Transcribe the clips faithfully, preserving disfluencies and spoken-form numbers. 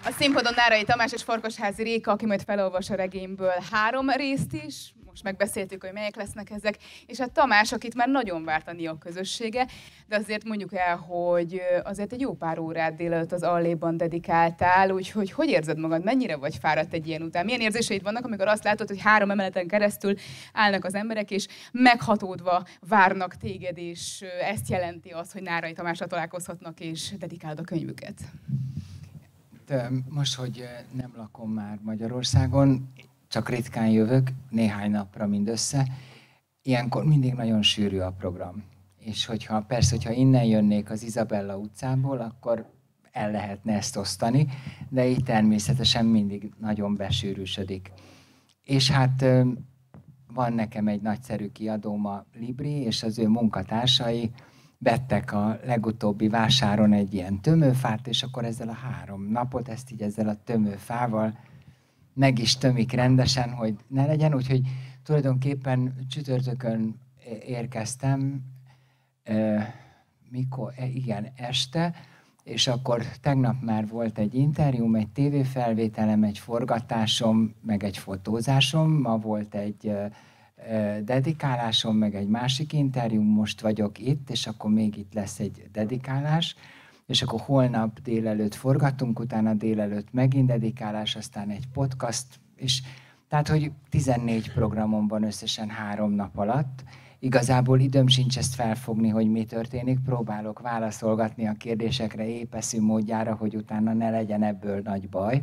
A színpadon Nárai Tamás és Farkasházi Réka, aki majd felolvas a regényből három részt is. Most megbeszéltük, hogy melyek lesznek ezek. És hát Tamás, akit már nagyon várt a NIA közössége, de azért mondjuk el, hogy azért egy jó pár órát délelőtt az Alléban dedikáltál, úgyhogy hogy érzed magad, mennyire vagy fáradt egy ilyen után? Milyen érzéseid vannak, amikor azt látod, hogy három emeleten keresztül állnak az emberek, és meghatódva várnak téged, és ezt jelenti az, hogy Nárai Tamásra találkozhatnak, és dedikálod a könyvüket? De most, hogy nem lakom már Magyarországon, csak ritkán jövök, néhány napra mindössze, ilyenkor mindig nagyon sűrű a program. És hogyha, persze, hogyha innen jönnék az Izabella utcából, akkor el lehetne ezt osztani, de így természetesen mindig nagyon besűrűsödik. És hát van nekem egy nagyszerű kiadóm, a Libri, és az ő munkatársai vettek a legutóbbi vásáron egy ilyen tömőfát, és akkor ezzel a három napot, ezt így ezzel a tömőfával meg is tömik rendesen, hogy ne legyen. Úgyhogy tulajdonképpen csütörtökön érkeztem, e, mikor, e, igen, este, és akkor tegnap már volt egy interjúm, egy tévéfelvételem, egy forgatásom, meg egy fotózásom, ma volt egy dedikálásom, meg egy másik interjú, most vagyok itt, és akkor még itt lesz egy dedikálás, és akkor holnap délelőtt forgatunk, utána délelőtt megint dedikálás, aztán egy podcast, és tehát, hogy tizennégy programom van összesen három nap alatt. Igazából időm sincs ezt felfogni, hogy mi történik, próbálok válaszolgatni a kérdésekre épeszű módjára, hogy utána ne legyen ebből nagy baj.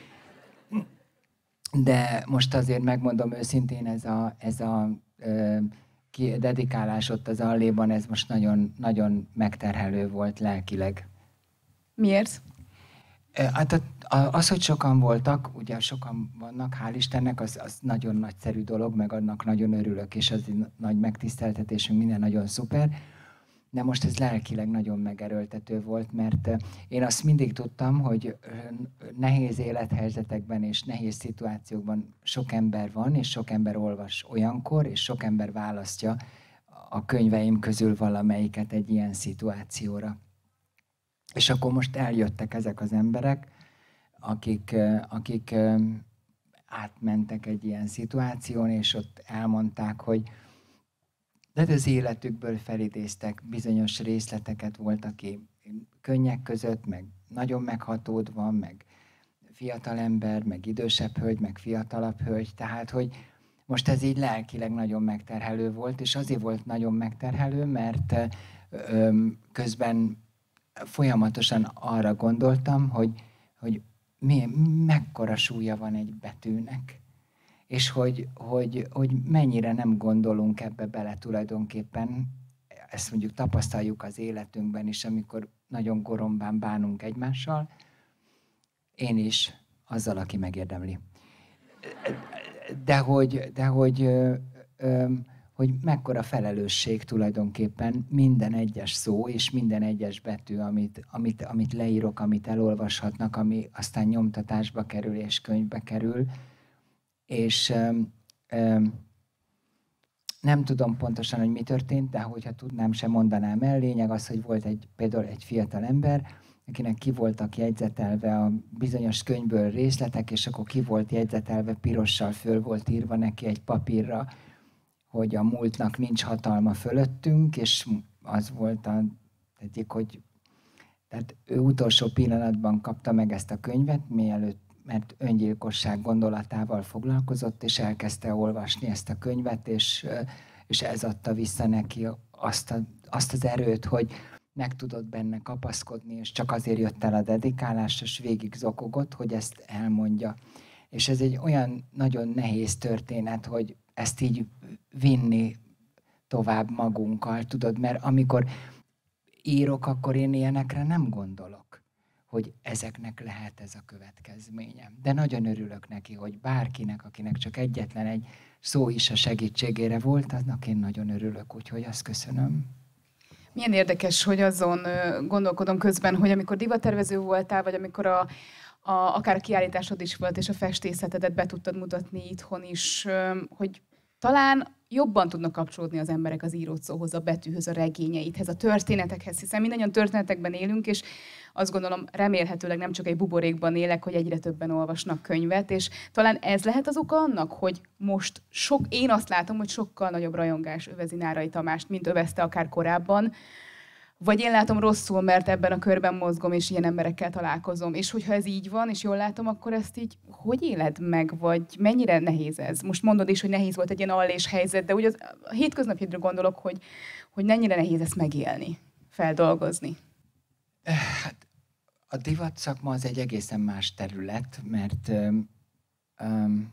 De most azért megmondom őszintén, ez a, ez a ö, ki, dedikálás ott az Alléban, ez most nagyon, nagyon megterhelő volt lelkileg. Miért? Hát az, hogy sokan voltak, ugye sokan vannak, hál' Istennek, az, az nagyon nagyszerű dolog, meg annak nagyon örülök, és az nagy megtiszteltetésünk, minden nagyon szuper. De most ez lelkileg nagyon megerőltető volt, mert én azt mindig tudtam, hogy nehéz élethelyzetekben és nehéz szituációkban sok ember van, és sok ember olvas olyankor, és sok ember választja a könyveim közül valamelyiket egy ilyen szituációra. És akkor most eljöttek ezek az emberek, akik, akik átmentek egy ilyen szituáción, és ott elmondták, hogy de az életükből felidéztek bizonyos részleteket, volt, aki könnyek között, meg nagyon meghatódva, meg fiatalember, meg idősebb hölgy, meg fiatalabb hölgy. Tehát, hogy most ez így lelkileg nagyon megterhelő volt, és azért volt nagyon megterhelő, mert közben folyamatosan arra gondoltam, hogy, hogy mi, mekkora súlya van egy betűnek. És hogy, hogy, hogy mennyire nem gondolunk ebbe bele tulajdonképpen, ezt mondjuk tapasztaljuk az életünkben is, amikor nagyon gorombán bánunk egymással, én is azzal, aki megérdemli. De hogy, de hogy, hogy mekkora felelősség tulajdonképpen minden egyes szó és minden egyes betű, amit, amit, amit leírok, amit elolvashatnak, ami aztán nyomtatásba kerül és könyvbe kerül, és öm, öm, nem tudom pontosan, hogy mi történt, de hogyha tudnám, sem mondanám el. Lényeg az, hogy volt egy, például egy fiatal ember, akinek ki voltak jegyzetelve a bizonyos könyvből részletek, és akkor ki volt jegyzetelve, pirossal föl volt írva neki egy papírra, hogy a múltnak nincs hatalma fölöttünk, és az volt az egyik, hogy tehát ő utolsó pillanatban kapta meg ezt a könyvet, mielőtt, mert öngyilkosság gondolatával foglalkozott, és elkezdte olvasni ezt a könyvet, és, és ez adta vissza neki azt, a, azt az erőt, hogy meg tudott benne kapaszkodni, és csak azért jött el a dedikálás, és végig zokogott, hogy ezt elmondja. És ez egy olyan nagyon nehéz történet, hogy ezt így vinni tovább magunkkal, tudod, mert amikor írok, akkor én ilyenekre nem gondolok, hogy ezeknek lehet ez a következménye. De nagyon örülök neki, hogy bárkinek, akinek csak egyetlen egy szó is a segítségére volt, annak én nagyon örülök, úgyhogy azt köszönöm. Milyen érdekes, hogy azon gondolkodom közben, hogy amikor divattervező voltál, vagy amikor a, a, akár a kiállításod is volt, és a festészetedet be tudtad mutatni itthon is, hogy talán jobban tudnak kapcsolódni az emberek az írót szóhoz, a betűhöz, a regényeidhez, a történetekhez, hiszen mindannyian történetekben élünk, és azt gondolom, remélhetőleg nem csak egy buborékban élek, hogy egyre többen olvasnak könyvet, és talán ez lehet az oka annak, hogy most sok, én azt látom, hogy sokkal nagyobb rajongás övezi Nárai Tamást, mint övezte akár korábban, vagy én látom rosszul, mert ebben a körben mozgom, és ilyen emberekkel találkozom. És hogyha ez így van, és jól látom, akkor ezt így hogy éled meg, vagy mennyire nehéz ez? Most mondod is, hogy nehéz volt egy ilyen allés helyzet, de úgy az, a hétköznapjaidra gondolok, hogy, hogy mennyire nehéz ezt megélni, feldolgozni. Hát a divat szakma az egy egészen más terület, mert um, um,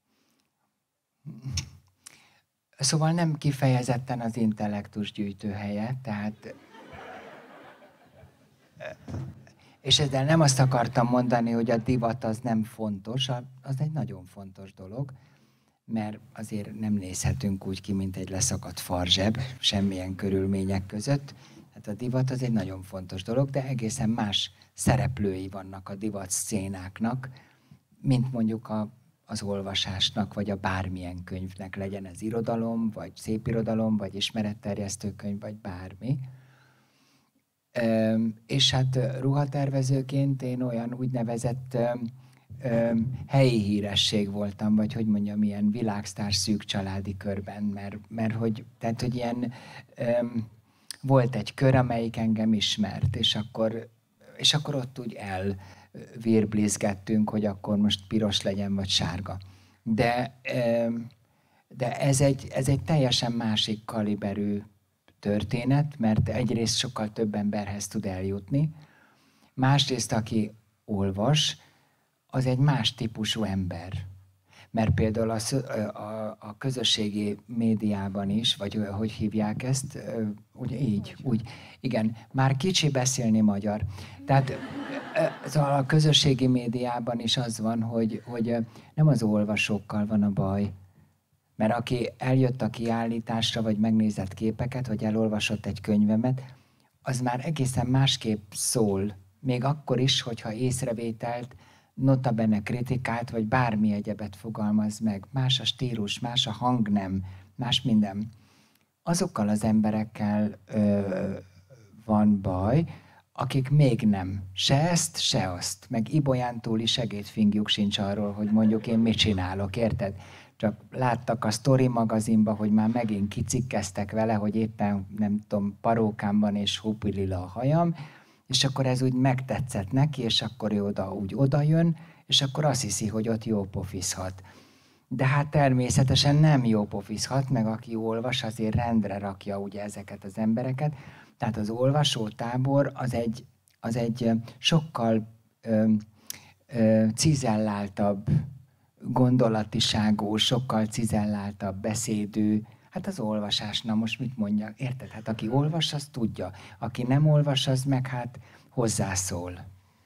szóval nem kifejezetten az intellektus gyűjtőhelye, tehát és ezzel nem azt akartam mondani, hogy a divat az nem fontos, az egy nagyon fontos dolog, mert azért nem nézhetünk úgy ki, mint egy leszakadt farzseb, semmilyen körülmények között. Hát a divat az egy nagyon fontos dolog, de egészen más szereplői vannak a divat szcénáknak, mint mondjuk a, az olvasásnak, vagy a bármilyen könyvnek, legyen ez irodalom, vagy szépirodalom, vagy ismeretterjesztő könyv, vagy bármi. Üm, és hát ruhatervezőként én olyan úgynevezett üm, üm, helyi híresség voltam, vagy hogy mondjam, ilyen világsztár szűk családi körben, mert, mert hogy, tehát, hogy ilyen üm, volt egy kör, amelyik engem ismert, és akkor, és akkor ott úgy elvirblizgettünk, hogy akkor most piros legyen, vagy sárga. De, üm, de ez, egy, ez egy teljesen másik kaliberű történet, mert egyrészt sokkal több emberhez tud eljutni, másrészt, aki olvas, az egy más típusú ember. Mert például a, a, a közösségi médiában is, vagy hogy hívják ezt, ugye így, úgy, igen, már kicsi beszélni magyar. Tehát a közösségi médiában is az van, hogy, hogy nem az olvasókkal van a baj, mert aki eljött a kiállításra, vagy megnézett képeket, vagy elolvasott egy könyvemet, az már egészen másképp szól. Még akkor is, hogyha észrevételt, nota bene kritikát, vagy bármi egyebet fogalmaz meg. Más a stílus, más a hangnem, más minden. Azokkal az emberekkel ö, van baj, akik még nem. Se ezt, se azt. Meg Ibolyántúli segédfingjuk sincs arról, hogy mondjuk én mit csinálok, érted? Csak láttak a Story magazinba, hogy már megint kicikkeztek vele, hogy éppen, nem tudom, parókámban és hupilila a hajam, és akkor ez úgy megtetszett neki, és akkor ő oda úgy odajön, és akkor azt hiszi, hogy ott jó pofizhat. De hát természetesen nem jó pofizhat, meg aki olvas, azért rendre rakja ugye ezeket az embereket. Tehát az olvasótábor az egy, az egy sokkal ö, ö, cizelláltabb gondolatiságú, sokkal cizelláltabb beszédű. Hát az olvasás, na most mit mondjak? Érted? Hát aki olvas, az tudja. Aki nem olvas, az meg hát hozzászól.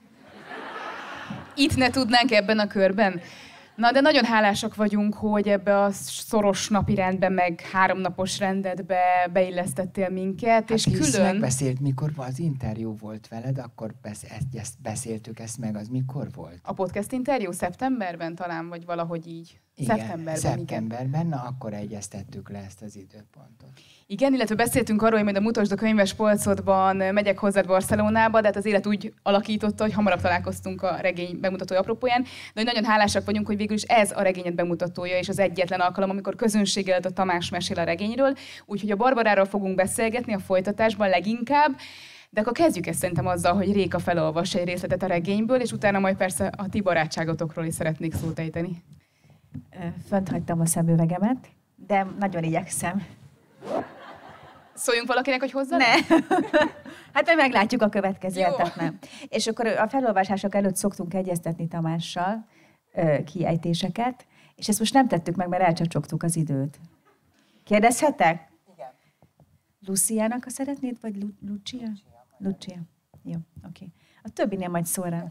Itt ne tudnánk ebben a körben? Na, de nagyon hálásak vagyunk, hogy ebbe a szoros napirendbe, meg háromnapos rendetbe beillesztettél minket, hát és külön... megbeszélt, mikor az interjú volt veled, akkor besz- ezt, ezt beszéltük ezt meg, az mikor volt? A podcast interjú szeptemberben talán, vagy valahogy így? Igen, szeptemberben, szeptemberben, na akkor egyeztettük le ezt az időpontot. Igen, illetve beszéltünk arról, hogy majd a Mutasd a könyves polcodban megyek hozzád Barcelonába, de hát az élet úgy alakította, hogy hamarabb találkoztunk a regény bemutatója apropóján, de hogy nagyon hálásak vagyunk, hogy végül is ez a regényed bemutatója, és az egyetlen alkalom, amikor közönség előtt a Tamás mesél a regényről, úgyhogy a Barbaráról fogunk beszélgetni a folytatásban leginkább, de akkor kezdjük ezt szerintem azzal, hogy Réka felolvassa egy részletet a regényből, és utána majd persze a ti barátságotokról is szeretnék szót ejteni. Fönt hagytam a szemüvegemet, de nagyon igyekszem. Szóljunk valakinek, hogy hozzá? Ne! Hát majd meglátjuk a következő Jó. hetet, nem. És akkor a felolvasások előtt szoktunk egyeztetni Tamással kiejtéseket, és ezt most nem tettük meg, mert elcsacsogtuk az időt. Kérdezhetek? Igen. Luciának, ha szeretnéd, vagy Lu- Lucia? Lucia. Jó, oké. Okay. A többinél majd szól rá.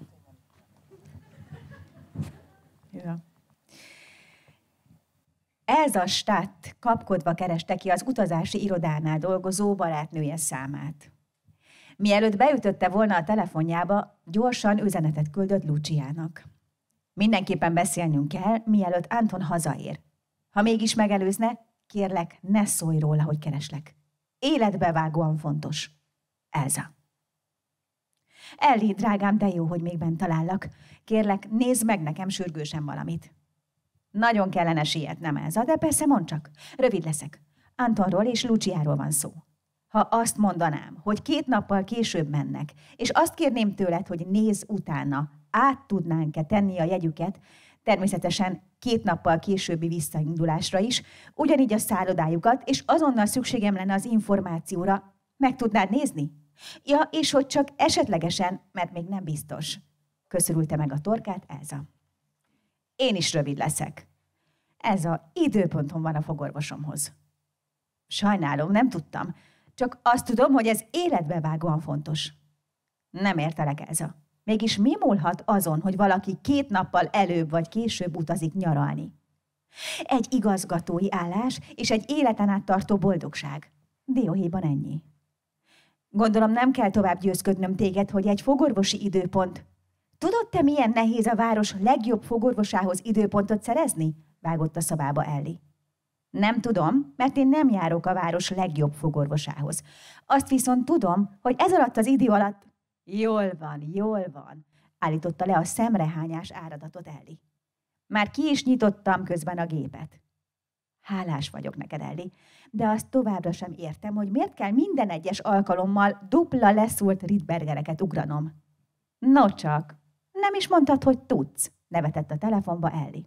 Jó. Elza Stadt kapkodva kereste ki az utazási irodánál dolgozó barátnője számát. Mielőtt beütötte volna a telefonjába, gyorsan üzenetet küldött Luciának. Mindenképpen beszélnünk kell, mielőtt Anton hazaér. Ha mégis megelőzne, Kérlek, ne szólj róla, hogy kereslek. Életbevágóan fontos. Elza. Ellie, drágám, de jó, hogy még bent talállak. Kérlek, nézd meg nekem sürgősen valamit. Nagyon kellene sietnem, Elza, de persze mondd csak. Rövid leszek. Antonról és Luciáról van szó. Ha azt mondanám, hogy két nappal később mennek, és azt kérném tőled, hogy nézz utána, át tudnánk-e tenni a jegyüket, természetesen két nappal későbbi visszaindulásra is, ugyanígy a szállodájukat, és azonnal szükségem lenne az információra, meg tudnád nézni? Ja, és hogy csak esetlegesen, mert még nem biztos. Köszörülte meg a torkát Elza. Én is rövid leszek. Elza, időpontom van a fogorvosomhoz. Sajnálom, nem tudtam. Csak azt tudom, hogy ez életbevágóan fontos. Nem értelek, Elza. Mégis mi múlhat azon, hogy valaki két nappal előbb vagy később utazik nyaralni? Egy igazgatói állás és egy életen át tartó boldogság. Dióhéjban ennyi. Gondolom nem kell tovább győzködnöm téged, hogy egy fogorvosi időpont... Tudod te, milyen nehéz a város legjobb fogorvosához időpontot szerezni? Vágott a szabába Ellie. Nem tudom, mert én nem járok a város legjobb fogorvosához. Azt viszont tudom, hogy ez alatt az idő alatt... Jól van, jól van, állította le a szemrehányás áradatot Ellie. Már ki is nyitottam közben a gépet. Hálás vagyok neked, Ellie, de azt továbbra sem értem, hogy miért kell minden egyes alkalommal dupla leszúrt Ritbergereket ugranom. No csak, nem is mondtad, hogy tudsz, nevetett a telefonba Ellie.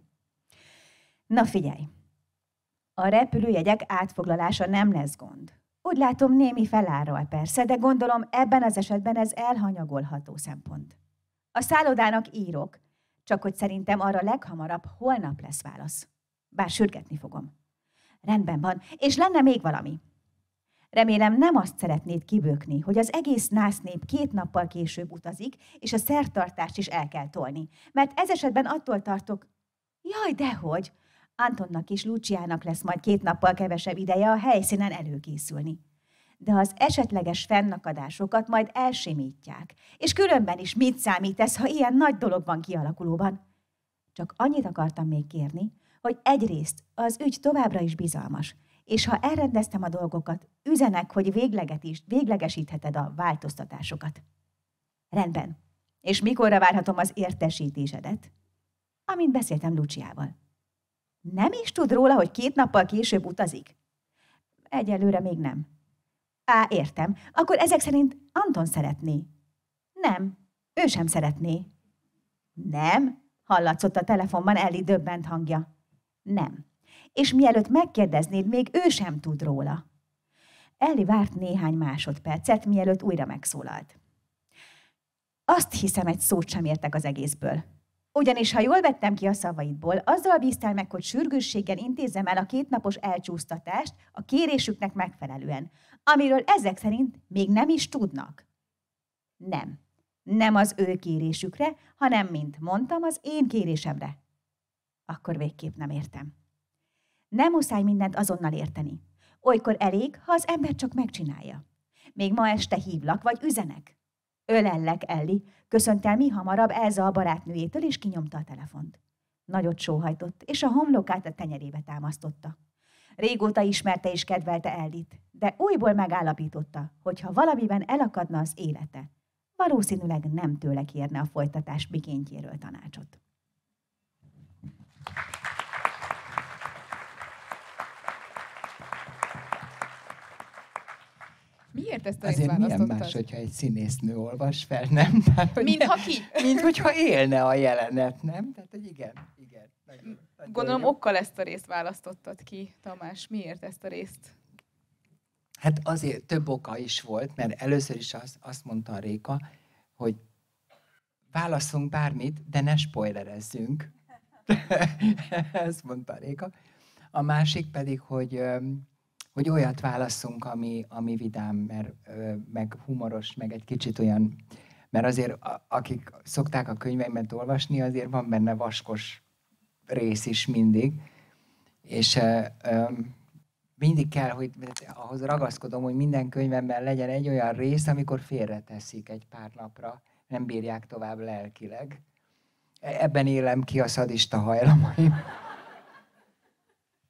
Na figyelj, a repülőjegyek átfoglalása nem lesz gond. Úgy látom, némi felárral persze, de gondolom ebben az esetben ez elhanyagolható szempont. A szállodának írok, csak hogy szerintem arra leghamarabb holnap lesz válasz. Bár sürgetni fogom. Rendben van, és lenne még valami. Remélem nem azt szeretnéd kibökni, hogy az egész násznép két nappal később utazik, és a szertartást is el kell tolni. Mert ez esetben attól tartok... Jaj, dehogy! Antonnak és Luciának lesz majd két nappal kevesebb ideje a helyszínen előkészülni. De az esetleges fennakadásokat majd elsimítják. És különben is mit számít ez, ha ilyen nagy dolog van kialakulóban? Csak annyit akartam még kérni, hogy egyrészt az ügy továbbra is bizalmas, és ha elrendeztem a dolgokat, üzenek, hogy végleget is, véglegesítheted a változtatásokat. Rendben. És mikorra várhatom az értesítésedet? Amint beszéltem Luciával. Nem is tud róla, hogy két nappal később utazik? Egyelőre még nem. Á, értem. Akkor ezek szerint Anton szeretné. Nem, ő sem szeretné. Nem? Hallatszott a telefonban Ellie döbbent hangja. Nem. És mielőtt megkérdeznéd, még ő sem tud róla. Ellie várt néhány másodpercet, mielőtt újra megszólalt. Azt hiszem, egy szót sem értek az egészből. Ugyanis, ha jól vettem ki a szavaidból, azzal bíztál meg, hogy sürgősséggel intézzem el a kétnapos elcsúsztatást a kérésüknek megfelelően, amiről ezek szerint még nem is tudnak. Nem. Nem az ő kérésükre, hanem, mint mondtam, az én kérésemre. Akkor végképp nem értem. Nem muszáj mindent azonnal érteni. Olykor elég, ha az ember csak megcsinálja. Még ma este hívlak, vagy üzenek. Ölellek, Ellie, köszönt el mi hamarabb Elza a barátnőjétől, és kinyomta a telefont. Nagyot sóhajtott, és a homlokát a tenyerébe támasztotta. Régóta ismerte és kedvelte Ellie-t, de újból megállapította, hogy ha valamiben elakadna az élete, valószínűleg nem tőle kérne a folytatás mikéntjéről tanácsot. Miért ezt a részt Azért milyen választottad? más, hogyha egy színésznő olvas fel, nem? Tehát, hogy Mintha ki? Mint hogyha élne a jelenet, nem? Tehát, hogy igen, igen. Nagyon, nagyon Gondolom jó. okkal ezt a részt választottad ki, Tamás. Miért ezt a részt? Hát azért több oka is volt, mert először is az, azt mondta a Réka, hogy válasszunk bármit, de ne spoilerezzünk. Ezt mondta a Réka. A másik pedig, hogy, hogy olyat válasszunk, ami, ami vidám, mert, meg humoros, meg egy kicsit olyan, mert azért akik szokták a könyveimet olvasni, azért van benne vaskos rész is mindig, és mindig kell, hogy ahhoz ragaszkodom, hogy minden könyvemben legyen egy olyan rész, amikor félreteszik egy pár napra, nem bírják tovább lelkileg. Ebben élem ki a szadista hajlamaim.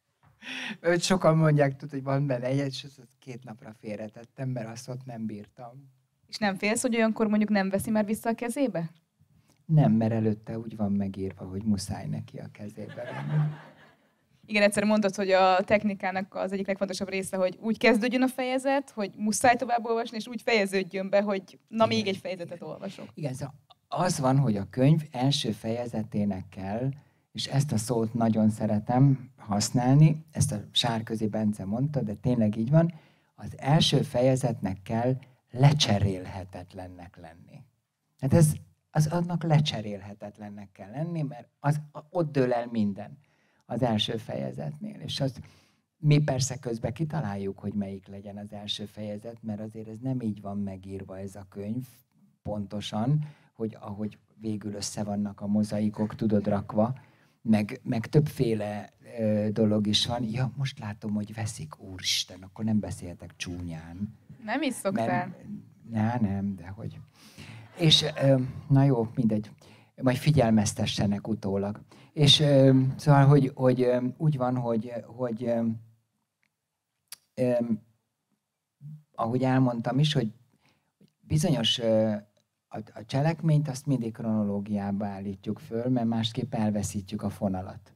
Őt sokan mondják, tud, hogy van benne egy, és azt két napra félretettem, mert azt ott nem bírtam. És nem félsz, hogy olyankor mondjuk nem veszi már vissza a kezébe? Nem, mert előtte úgy van megírva, hogy muszáj neki a kezébe venni. Igen, egyszer mondtad, hogy a technikának az egyik legfontosabb része, hogy úgy kezdődjön a fejezet, hogy muszáj tovább olvasni, és úgy fejeződjön be, hogy na igen, még egy fejezetet olvasok. Igen, szóval az van, hogy a könyv első fejezetének kell, és ezt a szót nagyon szeretem használni, ezt a Sárközi Bence mondta, de tényleg így van, az első fejezetnek kell lecserélhetetlennek lenni. Hát ez, az annak lecserélhetetlennek kell lenni, mert az, ott dől el minden az első fejezetnél. És azt mi persze közben kitaláljuk, hogy melyik legyen az első fejezet, mert azért ez nem így van megírva ez a könyv pontosan, hogy ahogy végül össze vannak a mozaikok, tudod, rakva, meg, meg többféle ö, dolog is van. Ja, most látom, hogy veszik, úristen, akkor nem beszéltek csúnyán. Nem is szoktál. Ne, nem, de hogy. És, ö, na jó, mindegy. Majd figyelmeztessenek utólag. És ö, szóval, hogy, hogy ö, úgy van, hogy, hogy ö, ö, ahogy elmondtam is, hogy bizonyos ö, a, a cselekményt azt mindig kronológiába állítjuk föl, mert másképp elveszítjük a fonalat.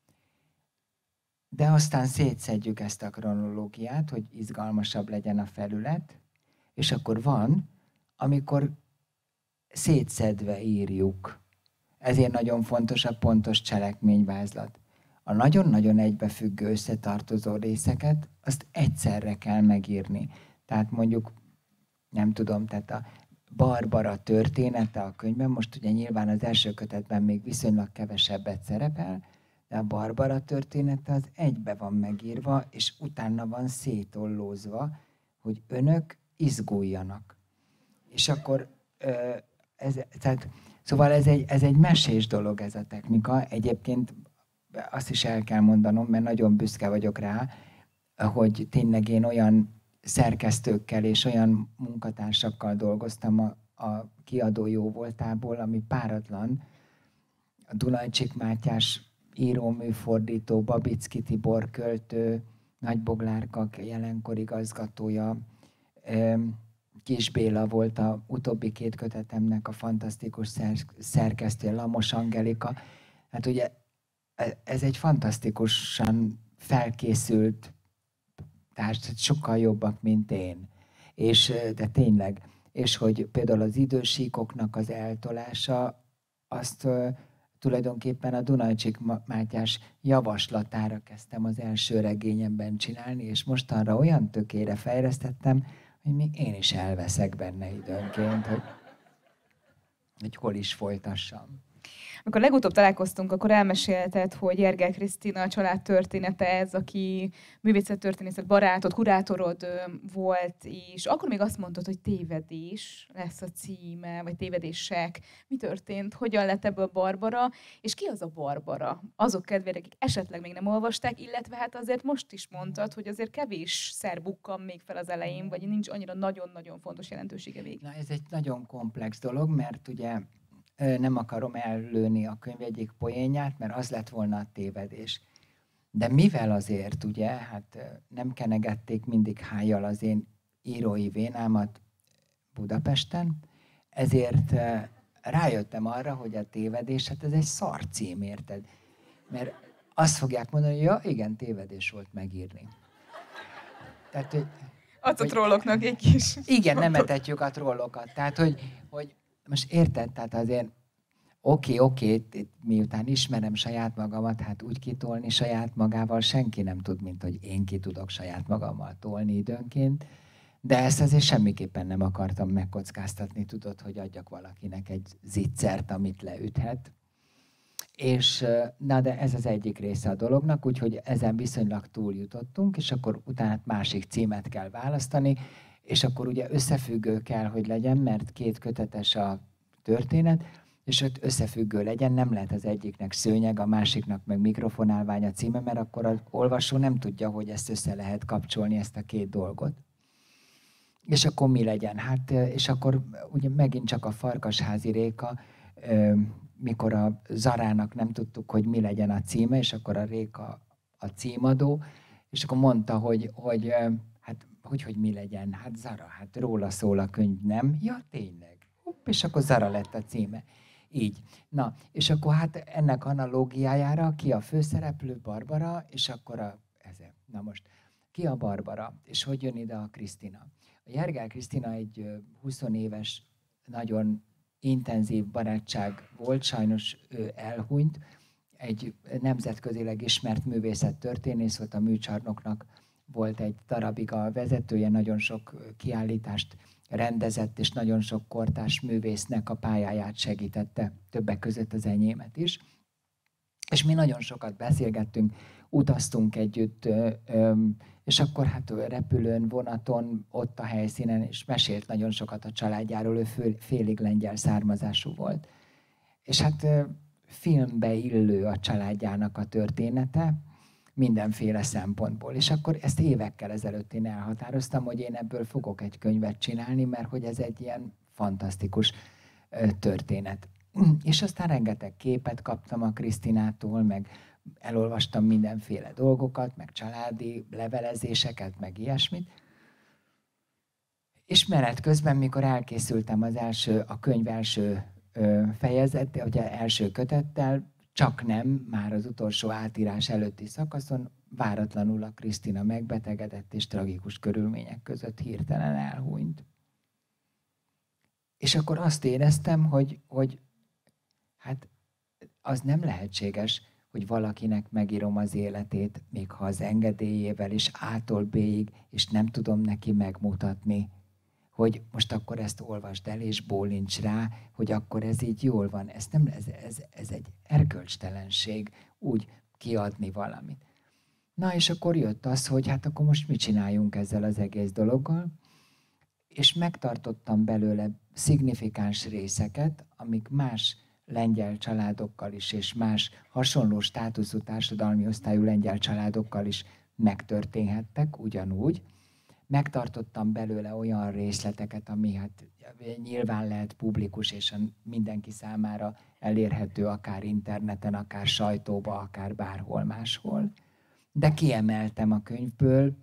De aztán szétszedjük ezt a kronológiát, hogy izgalmasabb legyen a felület, és akkor van, amikor szétszedve írjuk. Ezért nagyon fontos a pontos cselekményvázlat. A nagyon-nagyon egybefüggő összetartozó részeket, azt egyszerre kell megírni. Tehát mondjuk, nem tudom, tehát a Barbara története a könyvben, most ugye nyilván az első kötetben még viszonylag kevesebbet szerepel, de a Barbara története az egybe van megírva, és utána van szétollózva, hogy önök izguljanak. És akkor ez, tehát, szóval ez egy, ez egy mesés dolog ez a technika. Egyébként azt is el kell mondanom, mert nagyon büszke vagyok rá, hogy tényleg én olyan szerkesztőkkel és olyan munkatársakkal dolgoztam a, a kiadó jó voltából, ami páratlan. A Dunajcsik Mátyás író, műfordító, Babicki Tibor költő, Nagyboglárka jelenkor igazgatója, Kis Béla volt a utóbbi két kötetemnek a fantasztikus szerkesztője, Lamos Angelika. Hát ugye ez egy fantasztikusan felkészült társ, sokkal jobbak, mint én. És, de tényleg, és hogy például az idősíkoknak az eltolása, azt uh, tulajdonképpen a Dunajcsik Mátyás javaslatára kezdtem az első regényemben csinálni, és mostanra olyan tökére fejlesztettem, hogy még én is elveszek benne időnként, hogy, hogy hol is folytassam. Amikor legutóbb találkoztunk, akkor elmesélted, hogy Jergel Krisztina a család története ez, aki művészettörténészet barátod, kurátorod volt, és akkor még azt mondtad, hogy tévedés lesz a címe, vagy tévedések. Mi történt? Hogyan lett ebből Barbara? És ki az a Barbara? Azok kedvére, akik esetleg még nem olvasták, illetve hát azért most is mondtad, hogy azért kevés szer bukkan még fel az elején, vagy nincs annyira nagyon-nagyon fontos jelentősége végig. Na, ez egy nagyon komplex dolog, mert ugye nem akarom ellőni a könyv egyik poénját, mert az lett volna a tévedés. De mivel azért, ugye, hát nem kenegették mindig hájjal az én írói vénámat Budapesten, ezért rájöttem arra, hogy a tévedés, hát ez egy szar cím, érted? Mert azt fogják mondani, hogy ja, igen, tévedés volt megírni. Tehát, hogy, Adsz a trolloknak egy kis... Igen, nem etetjük a trollokat. Tehát, hogy, hogy most érted, tehát azért oké, oké, miután ismerem saját magamat, hát úgy kitolni saját magával senki nem tud, mint hogy én ki tudok saját magammal tolni időnként, de ezt azért semmiképpen nem akartam megkockáztatni, tudod, hogy adjak valakinek egy zicsert, amit leüthet. És na, de ez az egyik része a dolognak, úgyhogy ezen viszonylag túljutottunk, és akkor utána másik címet kell választani, és akkor ugye összefüggő kell, hogy legyen, mert két kötetes a történet, és ott összefüggő legyen, nem lehet az egyiknek szőnyeg, a másiknak meg mikrofonálvány a címe, mert akkor az olvasó nem tudja, hogy ezt össze lehet kapcsolni, ezt a két dolgot. És akkor mi legyen? Hát, és akkor ugye megint csak a Farkasházi Réka, mikor a Zarának nem tudtuk, hogy mi legyen a címe, és akkor a Réka a címadó, És akkor mondta, hogy, hogy hát hogy, hogy mi legyen? Hát Zara, hát róla szól a könyv, nem? Ja, tényleg. Hopp, és akkor Zara lett a címe. Így. Na, és akkor hát ennek analógiájára ki a főszereplő, Barbara, és akkor a... Ez, na most, ki a Barbara, és hogy jön ide a Krisztina? A Jergel Krisztina egy húsz éves, nagyon intenzív barátság volt, sajnos ő elhunyt. Egy nemzetközileg ismert művészettörténész volt, a műcsarnoknak volt egy darabig a vezetője, nagyon sok kiállítást rendezett, és nagyon sok kortárs művésznek a pályáját segítette, többek között az enyémet is. És mi nagyon sokat beszélgettünk, utaztunk együtt, és akkor hát repülőn, vonaton, ott a helyszínen, és mesélt nagyon sokat a családjáról, ő félig lengyel származású volt. És hát filmbe illő a családjának a története, mindenféle szempontból. És akkor ezt évekkel ezelőtt én elhatároztam, hogy én ebből fogok egy könyvet csinálni, mert hogy ez egy ilyen fantasztikus történet. És aztán rengeteg képet kaptam a Krisztinától, meg elolvastam mindenféle dolgokat, meg családi levelezéseket, meg ilyesmit. És menet közben, mikor elkészültem az első, a könyv első fejezet, ugye első kötettel, csak nem, már az utolsó átírás előtti szakaszon váratlanul a Krisztina megbetegedett, és tragikus körülmények között hirtelen elhunyt. És akkor azt éreztem, hogy, hogy hát az nem lehetséges, hogy valakinek megírom az életét, még ha az engedélyével is A-tól B-ig, és nem tudom neki megmutatni, hogy most akkor ezt olvasd el, és bólincs rá, hogy akkor ez így jól van. Ez, nem, ez, ez, ez egy erkölcstelenség, úgy kiadni valamit. Na, és akkor jött az, hogy hát akkor most mit csináljunk ezzel az egész dologgal, és megtartottam belőle szignifikáns részeket, amik más lengyel családokkal is, és más hasonló státuszú társadalmi osztályú lengyel családokkal is megtörténhettek ugyanúgy. Megtartottam belőle olyan részleteket, ami hát nyilván lehet publikus, és mindenki számára elérhető, akár interneten, akár sajtóba, akár bárhol máshol. De kiemeltem a könyvből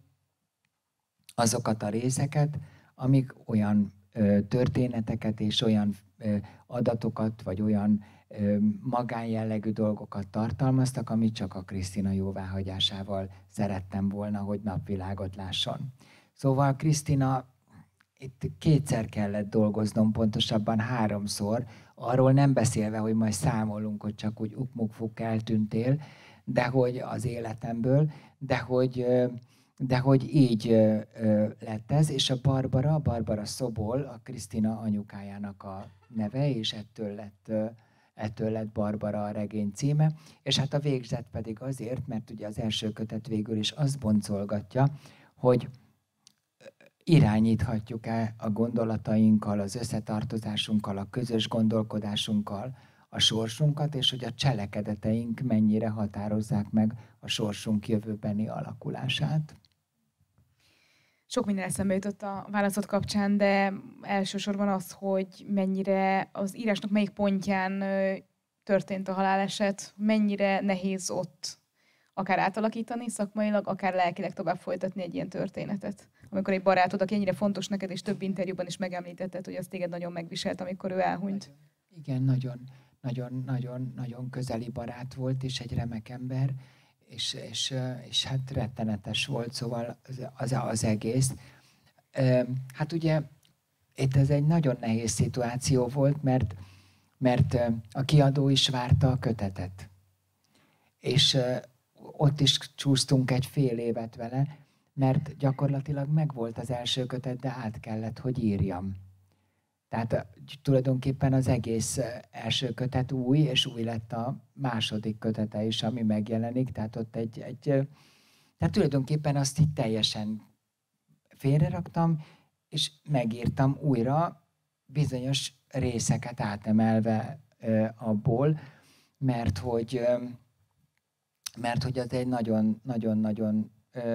azokat a részeket, amik olyan ö, történeteket és olyan ö, adatokat, vagy olyan ö, magánjellegű dolgokat tartalmaztak, amit csak a Krisztina jóváhagyásával szerettem volna, hogy napvilágot lásson. Szóval Krisztina, itt kétszer kellett dolgoznom, pontosabban háromszor, arról nem beszélve, hogy majd számolunk, hogy csak úgy ukmukfuk eltűntél, de hogy az életemből, de hogy, de hogy így lett ez, és a Barbara, Barbara Szobol, a Krisztina anyukájának a neve, és ettől lett, ettől lett Barbara a regény címe, és hát a végzet pedig azért, mert ugye az első kötet végül is azt boncolgatja, hogy irányíthatjuk-e a gondolatainkkal, az összetartozásunkkal, a közös gondolkodásunkkal a sorsunkat, és hogy a cselekedeteink mennyire határozzák meg a sorsunk jövőbeni alakulását. Sok minden eszembe jutott a válaszod kapcsán, de elsősorban az, hogy mennyire az írásnak melyik pontján történt a haláleset, mennyire nehéz ott akár átalakítani szakmailag, akár lelkileg tovább folytatni egy ilyen történetet. Amikor egy barátod, aki ennyire fontos neked, és több interjúban is megemlítetted, hogy az téged nagyon megviselt, amikor ő elhunyt. Igen, nagyon, nagyon, nagyon, nagyon közeli barát volt, és egy remek ember, és, és, és hát rettenetes volt, szóval az, az, az egész. Hát ugye itt ez egy nagyon nehéz szituáció volt, mert, mert a kiadó is várta a kötetet. És ott is csúsztunk egy fél évet vele, mert gyakorlatilag megvolt az első kötet, de át kellett, hogy írjam. Tehát tulajdonképpen az egész első kötet új, és új lett a második kötete is, ami megjelenik. Tehát ott egy, egy tehát tulajdonképpen azt így teljesen félreraktam, és megírtam újra bizonyos részeket átemelve abból, mert hogy, mert hogy az egy nagyon-nagyon-nagyon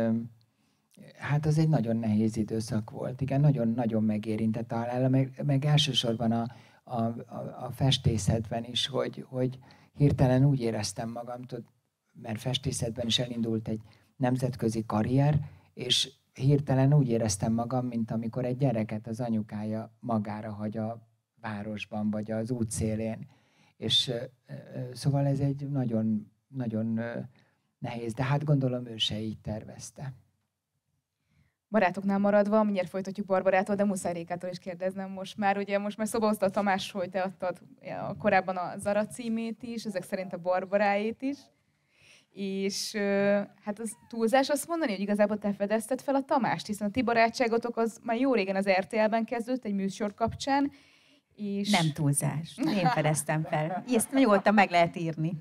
hát az egy nagyon nehéz időszak volt. Igen, nagyon-nagyon megérintett a halála, meg, meg elsősorban a, a, a, a festészetben is, hogy, hogy hirtelen úgy éreztem magam, tud, mert festészetben is elindult egy nemzetközi karrier, és hirtelen úgy éreztem magam, mint amikor egy gyereket az anyukája magára hagy a városban, vagy az útszélén. És szóval ez egy nagyon, nagyon nehéz, de hát gondolom ő se így tervezte. Barátoknál maradva, mindjárt folytatjuk Barbarától, de muszáj Rékától is kérdeznem most már. Ugye most már szóba hozta a Tamás, hogy te adtad korábban a Zara címét is, ezek szerint a Barbaráét is. És hát az túlzás azt mondani, hogy igazából te fedezted fel a Tamást, hiszen a ti barátságotok az már jó régen az er té el-ben kezdődött, egy műsor kapcsán. És... Nem túlzás. Én fedeztem fel. Ezt nyugodtan meg lehet írni.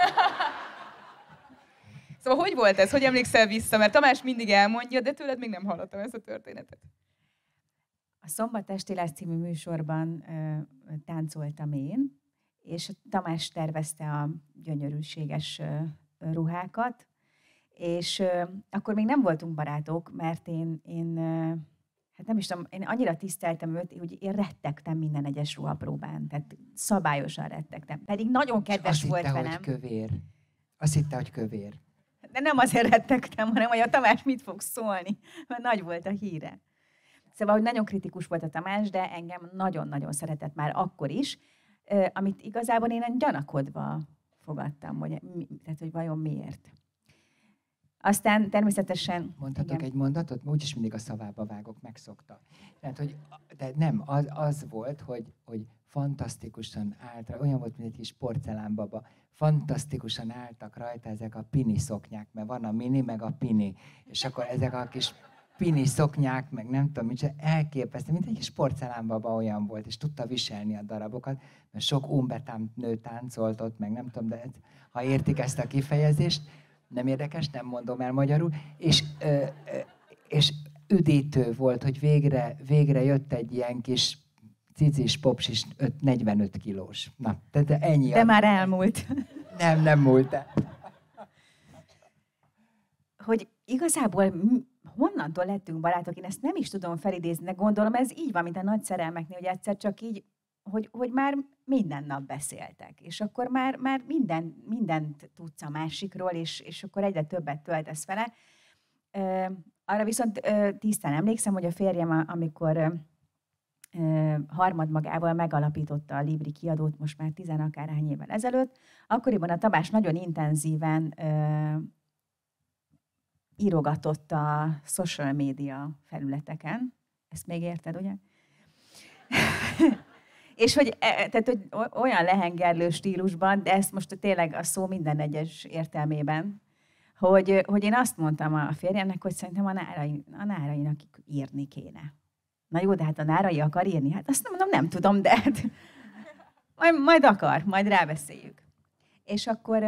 Szóval hogy volt ez? Hogy emlékszel vissza? Mert Tamás mindig elmondja, de tőled még nem hallottam ezt a történetet. A Szombat esti lesz című műsorban ö, táncoltam én, és Tamás tervezte a gyönyörűséges ö, ruhákat, és ö, akkor még nem voltunk barátok, mert én, én ö, hát nem is tudom, én annyira tiszteltem őt, hogy én rettegtem minden egyes ruhapróbán, tehát szabályosan rettegtem. Pedig nagyon kedves azt volt hitte, velem. Hogy kövér. Azt hitte, hogy kövér. De nem azért rettegtem, hanem hogy a Tamás mit fog szólni, mert nagy volt a híre. Szóval, hogy nagyon kritikus volt a Tamás, de engem nagyon-nagyon szeretett már akkor is, amit igazából én gyanakodva fogadtam, hogy, tehát, hogy vajon miért. Aztán természetesen... Mondhatok igen. egy mondatot? Úgyis mindig a szavába vágok, megszokta. Tehát, hogy, de nem, az, az volt, hogy, hogy fantasztikusan állt, olyan volt, mint egy kis porcelánbaba, fantasztikusan álltak rajta ezek a pini szoknyák, mert van a mini, meg a pini, és akkor ezek a kis pini szoknyák, meg nem tudom, mit, elképesztő, mint egy kis porcelánbaba olyan volt, és tudta viselni a darabokat, mert sok umbetám nő táncolt ott, meg nem tudom, de ha értik ezt a kifejezést, nem érdekes, nem mondom el magyarul, és, ö, ö, és üdítő volt, hogy végre, végre jött egy ilyen kis cicis, popsis, negyvenöt kilós. Na, tehát ennyi. De a... már elmúlt. Nem, nem múlt el. Hogy igazából honnantól lettünk barátok, én ezt nem is tudom felidézni, de gondolom ez így van, mint a nagy szerelmeknél, hogy egyszer csak így, hogy, hogy már minden nap beszéltek, és akkor már, már minden, mindent tudsz a másikról, és, és akkor egyre többet töltesz vele. Arra viszont tisztán emlékszem, hogy a férjem, amikor harmadmagával megalapította a Libri kiadót most már tizenakárhány évvel ezelőtt, akkoriban a Tamás nagyon intenzíven írogatott a social media felületeken. Ezt még érted, ugye? És hogy, tehát, hogy olyan lehengerlő stílusban, de ezt most tényleg a szó minden egyes értelmében, hogy, hogy én azt mondtam a férjemnek, hogy szerintem a, nárai, a nárainak írni kéne. Na jó, de hát a nárai akar írni? Hát azt mondom, nem tudom, de hát majd, majd akar, majd rábeszéljük. És akkor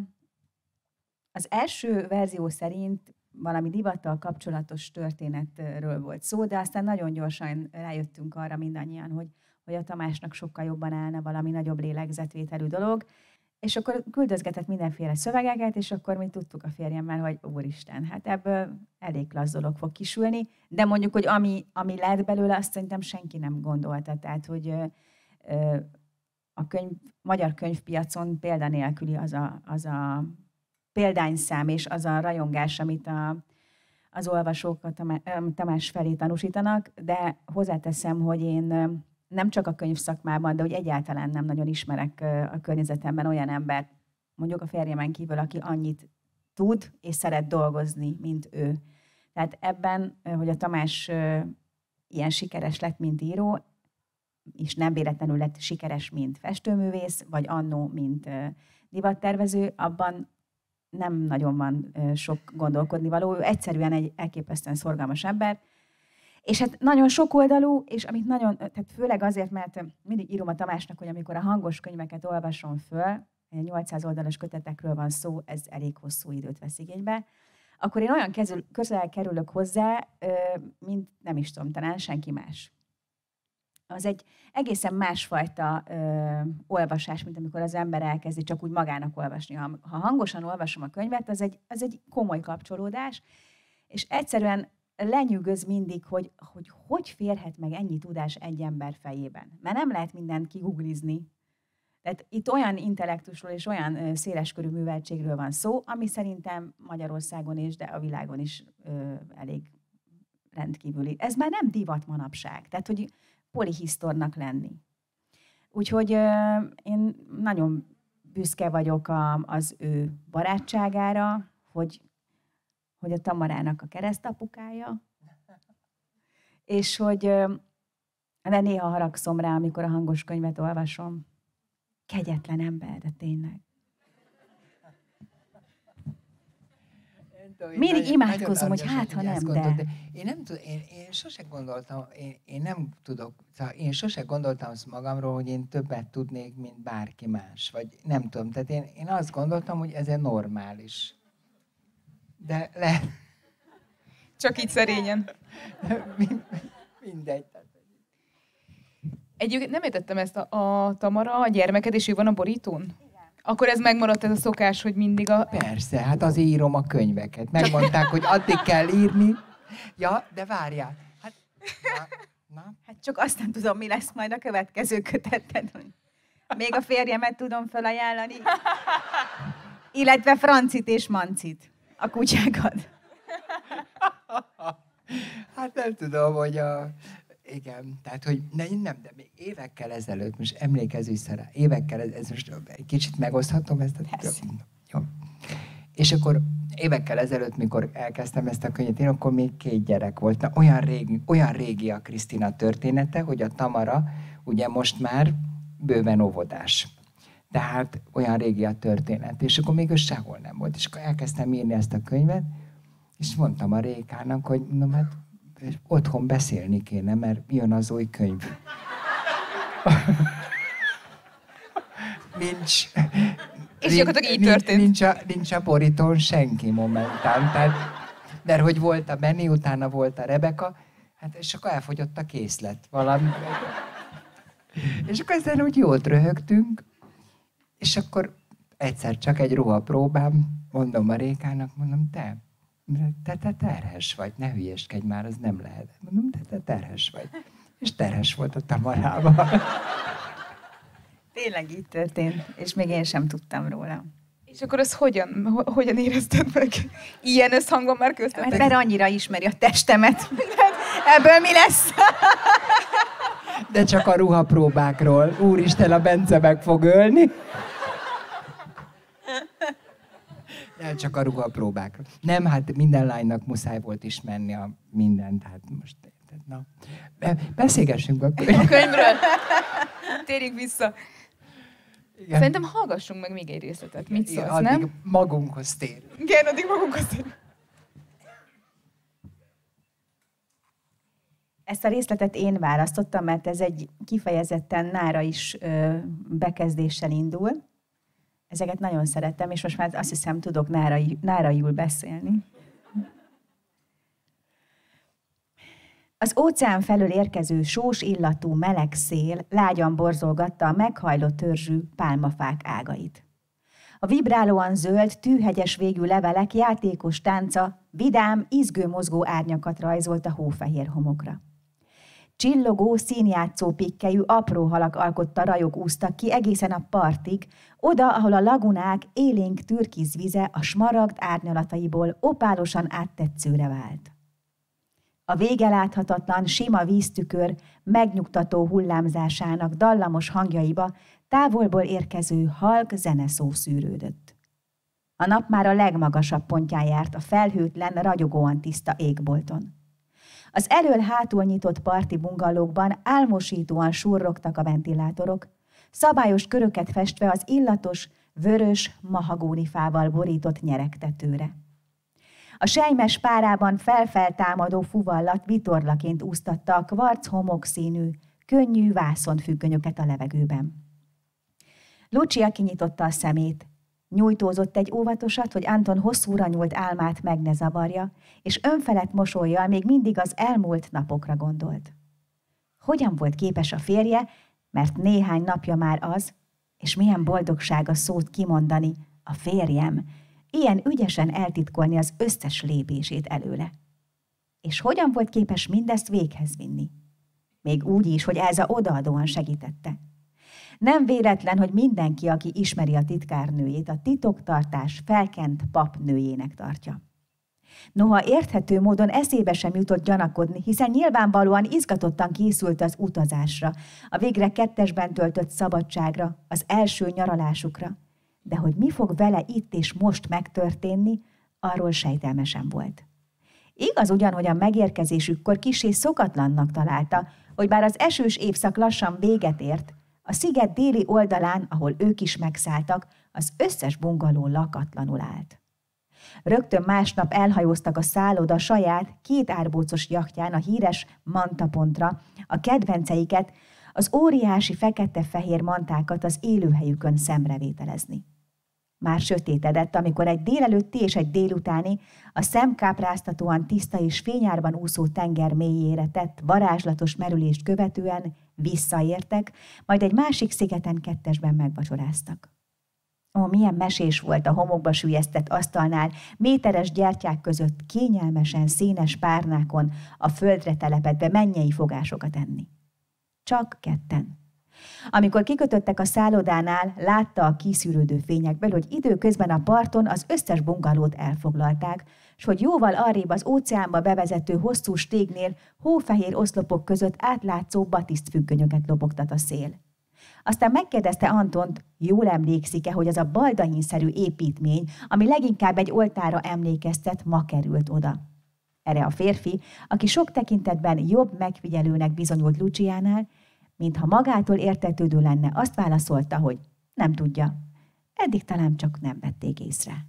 az első verzió szerint valami divattal kapcsolatos történetről volt szó, de aztán nagyon gyorsan rájöttünk arra mindannyian, hogy, hogy a Tamásnak sokkal jobban állna valami nagyobb lélegzetvételű dolog, és akkor küldözgetett mindenféle szövegeket, és akkor mi tudtuk a férjemmel, hogy úristen, hát ebből elég klassz dolog fog kisülni, de mondjuk, hogy ami, ami lett belőle, azt szerintem senki nem gondolta. Tehát, hogy ö, ö, a könyv, magyar könyvpiacon példanélküli az a, az a példányszám és az a rajongás, amit a, az olvasók a Tamás felé tanúsítanak, de hozzáteszem, hogy én nem csak a könyvszakmában, de hogy egyáltalán nem nagyon ismerek a környezetemben olyan embert, mondjuk a férjemen kívül, aki annyit tud és szeret dolgozni, mint ő. Tehát ebben, hogy a Tamás ilyen sikeres lett, mint író, és nem véletlenül lett sikeres, mint festőművész, vagy annó, mint divattervező, abban nem nagyon van sok gondolkodni való. Ő egyszerűen egy elképesztően szorgalmas ember, és hát nagyon sokoldalú, és amit nagyon, tehát főleg azért, mert mindig írom a Tamásnak, hogy amikor a hangos könyveket olvasom föl, nyolcszáz oldalas kötetekről van szó, ez elég hosszú időt vesz igénybe, akkor én olyan kezül, közel kerülök hozzá, mint nem is tudom, talán senki más. Az egy egészen másfajta ö, olvasás, mint amikor az ember elkezdi csak úgy magának olvasni. Ha, ha hangosan olvasom a könyvet, az egy, az egy komoly kapcsolódás, és egyszerűen lenyűgöz mindig, hogy, hogy hogy férhet meg ennyi tudás egy ember fejében. Mert nem lehet mindent kiguglizni. Tehát itt olyan intellektusról és olyan széleskörű műveltségről van szó, ami szerintem Magyarországon is, de a világon is ö, elég rendkívüli. Ez már nem divat manapság, tehát hogy polihisztornak lenni. Úgyhogy ö, én nagyon büszke vagyok a, az ő barátságára, hogy, hogy a Tamarának a keresztapukája, és hogy de néha haragszom rá, amikor a hangos könyvet olvasom. Kegyetlen ember, de tényleg. Mindig imádkozom, hogy hát, ha nem, de... Én nem tudom, én, én sose gondoltam, én, én nem tudok, szóval én sose gondoltam azt magamról, hogy én többet tudnék, mint bárki más, vagy nem tudom, tehát én, én azt gondoltam, hogy ez egy normális. De le... Csak így szerényen. Mindegy. Egyébként nem értettem ezt a, a Tamara, a gyermeked, és ő van a borítón? Akkor ez megmaradt ez a szokás, hogy mindig a... Persze, hát azért írom a könyveket. Megmondták, hogy addig kell írni. Ja, de várjál. Hát, na, na. Hát csak azt nem tudom, mi lesz majd a következő köteted. Még a férjemet tudom felajánlani. Illetve Francit és Mancit. A kutyákat. Hát nem tudom, hogy a... Igen, tehát, hogy ne, nem, de még évekkel ezelőtt, most emlékezz vissza rá, évekkel ezelőtt, ez most egy kicsit megoszthatom ezt a... Persze. Jó. És akkor évekkel ezelőtt, mikor elkezdtem ezt a könyvet, én akkor még két gyerek volt. Na, olyan, régi, olyan régi a Krisztina története, hogy a Tamara ugye most már bőven óvodás. Tehát olyan régi a történet. És akkor még ő sehol nem volt. És akkor elkezdtem írni ezt a könyvet, és mondtam a Rékának, hogy mondom, hát otthon beszélni kéne, mert jön az új könyv. nincs... És gyakorlatilag így történt. Nincs a, nincs a borítón senki momentán. Tehát, de hogy volt a Benni, utána volt a Rebeka, hát és akkor elfogyott a készlet valami. És akkor ezen úgy jót röhögtünk, és akkor egyszer csak egy ruhapróbám, mondom a Rékának, mondom, te, te, te terhes vagy, ne hülyeskedj már, az nem lehet. Mondom, te, te terhes vagy. És terhes volt a Tamarával. Tényleg így történt, és még én sem tudtam róla. És akkor ezt hogyan, ho- hogyan érezted meg? Ilyen összhangon már köztetek? Mert annyira ismeri a testemet. Ebből mi lesz? De csak a ruhapróbákról. Úristen, a Bence meg fog ölni. Nem csak a ruhapróbákról. Nem, hát minden lánynak muszáj volt ismerni a mindent. Hát most, na. Beszélgessünk a könyvről. A könyvről. Térjünk vissza. Igen. Szerintem hallgassunk meg még egy részletet. Mit szólsz, addig nem? magunkhoz tér. Igen, addig magunkhoz tér. Ezt a részletet én választottam, mert ez egy kifejezetten nára is ö, bekezdéssel indul. Ezeket nagyon szeretem, és most már azt hiszem tudok nárai, náraiul beszélni. Az óceán felől érkező sós illatú meleg szél lágyan borzolgatta a meghajlott törzsű pálmafák ágait. A vibrálóan zöld, tűhegyes végű levelek játékos tánca, vidám, izgő-mozgó árnyakat rajzolt a hófehér homokra. Csillogó, színjátszó pikkelyű apró halak alkotta rajok úsztak ki egészen a partig, oda, ahol a lagunák élénk türkiz vize a smaragd árnyalataiból opálosan áttetszőre vált. A vége láthatatlan, sima víztükör megnyugtató hullámzásának dallamos hangjaiba távolból érkező halk zeneszó szűrődött. A nap már a legmagasabb pontján járt a felhőtlen, ragyogóan tiszta égbolton. Az elől-hátul nyitott parti bungalókban álmosítóan surrogtak a ventilátorok, szabályos köröket festve az illatos, vörös, mahagónifával borított nyeregtetőre. A selymes párában felfeltámadó fuvallat vitorlaként úsztatta a kvarc homokszínű, könnyű vászonfüggönyöket a levegőben. Lucia kinyitotta a szemét, nyújtózott egy óvatosat, hogy Anton hosszúra nyúlt álmát meg ne zavarja, és önfelett mosollyal még mindig az elmúlt napokra gondolt. Hogyan volt képes a férje, mert néhány napja már az, és milyen boldogság a szót kimondani, a férjem, ilyen ügyesen eltitkolni az összes lépését előle. És hogyan volt képes mindezt véghez vinni? Még úgy is, hogy Elza odaadóan segítette. Nem véletlen, hogy mindenki, aki ismeri a titkárnőjét, a titoktartás felkent papnőjének tartja. Noha érthető módon eszébe sem jutott gyanakodni, hiszen nyilvánvalóan izgatottan készült az utazásra, a végre kettesben töltött szabadságra, az első nyaralásukra. De hogy mi fog vele itt és most megtörténni, arról sejtelme sem volt. Igaz ugyan, hogy a megérkezésükkor kissé szokatlannak találta, hogy bár az esős évszak lassan véget ért, a sziget déli oldalán, ahol ők is megszálltak, az összes bungaló lakatlanul állt. Rögtön másnap elhajóztak a szálloda saját, két árbócos jachtján a híres mantapontra, a kedvenceiket, az óriási fekete-fehér mantákat az élőhelyükön szemrevételezni. Már sötétedett, amikor egy délelőtti és egy délutáni, a szemkápráztatóan tiszta és fényárban úszó tenger mélyére tett varázslatos merülést követően visszaértek, majd egy másik szigeten kettesben megvacsoráztak. Ó, milyen mesés volt a homokba süllyesztett asztalnál, méteres gyertyák között kényelmesen színes párnákon a földre telepedve mennyei fogásokat enni. Csak ketten. Amikor kikötöttek a szállodánál, látta a kiszűrődő fényekből, hogy időközben a parton az összes bungalót elfoglalták, s hogy jóval arrébb az óceánba bevezető hosszú stégnél hófehér oszlopok között átlátszó batisztfüggönyöket lobogtat a szél. Aztán megkérdezte Antont, jól emlékszik-e, hogy az a baldahínszerű építmény, ami leginkább egy oltára emlékeztet, ma került oda. Erre a férfi, aki sok tekintetben jobb megfigyelőnek bizonyult Luciánál, mintha magától értetődő lenne, azt válaszolta, hogy nem tudja. Eddig talán csak nem vették észre.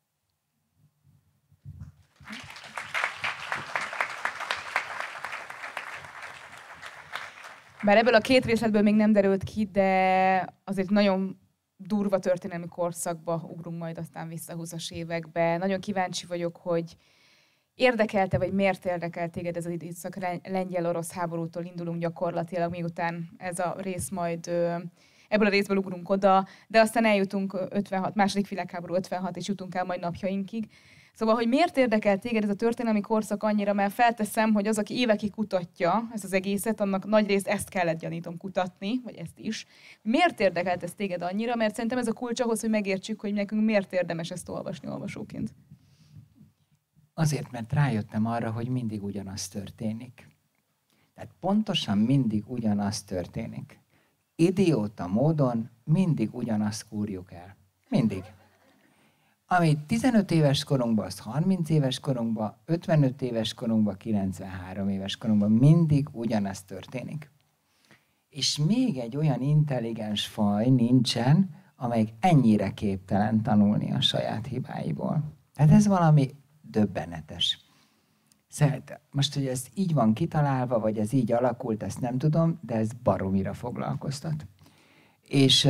Bár ebből a két részletből még nem derült ki, de azért nagyon durva történelmi korszakba ugrunk majd aztán vissza húszas évekbe. Nagyon kíváncsi vagyok, hogy érdekelte, vagy miért érdekelt téged ez az időszak? Lengyel-orosz háborútól indulunk gyakorlatilag, miután ez a rész majd, ebből a részből ugrunk oda, de aztán eljutunk ötvenhat, második világháború ötvenhat, és jutunk el majd napjainkig. Szóval, hogy miért érdekelt téged ez a történelmi korszak annyira, mert felteszem, hogy az, aki évekig kutatja ezt az egészet, annak nagy részt ezt kellett, gyanítom, kutatni, vagy ezt is. Miért érdekelt ez téged annyira? Mert szerintem ez a kulcs ahhoz, hogy megértsük, hogy nekünk miért érdemes ezt olvasni olvasóként. Azért, mert rájöttem arra, hogy mindig ugyanaz történik. Tehát pontosan mindig ugyanaz történik. Idióta módon mindig ugyanazt kúrjuk el. Mindig. Ami tizenöt éves korunkban, az harminc éves korunkban, ötvenöt éves korunkban, kilencvenhárom éves korunkban mindig ugyanaz történik. És még egy olyan intelligens faj nincsen, amelyik ennyire képtelen tanulni a saját hibáiból. Tehát ez valami döbbenetes. Szóval most, hogy ez így van kitalálva, vagy ez így alakult, ezt nem tudom, de ez baromira foglalkoztat. És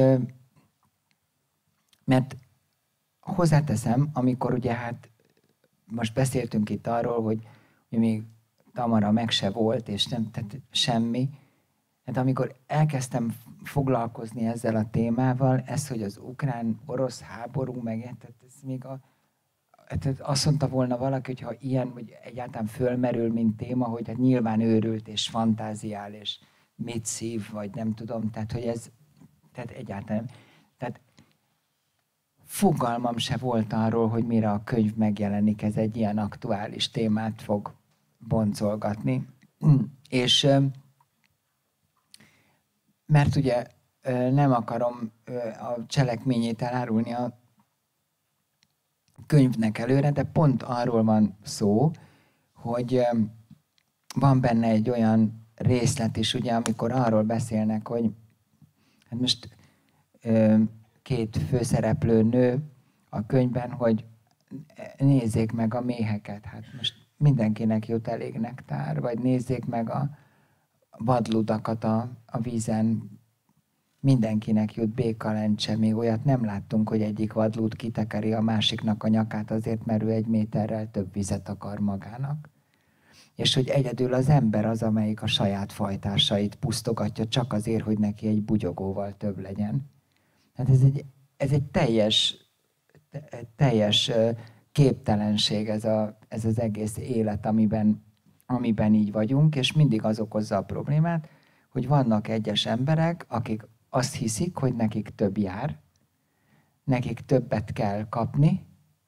mert hozzáteszem, amikor ugye hát most beszéltünk itt arról, hogy, hogy még Tamara meg se volt, és nem tehát semmi. Hát amikor elkezdtem foglalkozni ezzel a témával, ez, hogy az ukrán-orosz háború meg, tehát ez még a Tehát azt mondta volna valaki, hogy ha ilyen, hogy egyáltalán fölmerül, mint téma, hogy hát nyilván őrült és fantáziál, és mit szív, vagy nem tudom, tehát hogy ez, tehát egyáltalán, tehát fogalmam se volt arról, hogy mire a könyv megjelenik, ez egy ilyen aktuális témát fog boncolgatni. És mert ugye nem akarom a cselekményét elárulni a könyvnek előre, de pont arról van szó, hogy van benne egy olyan részlet is, ugye, amikor arról beszélnek, hogy hát most két főszereplő nő a könyvben, hogy nézzék meg a méheket, hát most mindenkinek jut elég nektár, vagy nézzék meg a vadludakat a, a vízen, mindenkinek jut békalencse, még olyat nem láttunk, hogy egyik vadlúd kitekeri a másiknak a nyakát azért, mert ő egy méterrel több vizet akar magának. És hogy egyedül az ember az, amelyik a saját fajtásait pusztogatja csak azért, hogy neki egy bugyogóval több legyen. Hát ez egy, ez egy teljes, teljes képtelenség ez, a, ez az egész élet, amiben, amiben így vagyunk, és mindig az okozza a problémát, hogy vannak egyes emberek, akik azt hiszik, hogy nekik több jár, nekik többet kell kapni,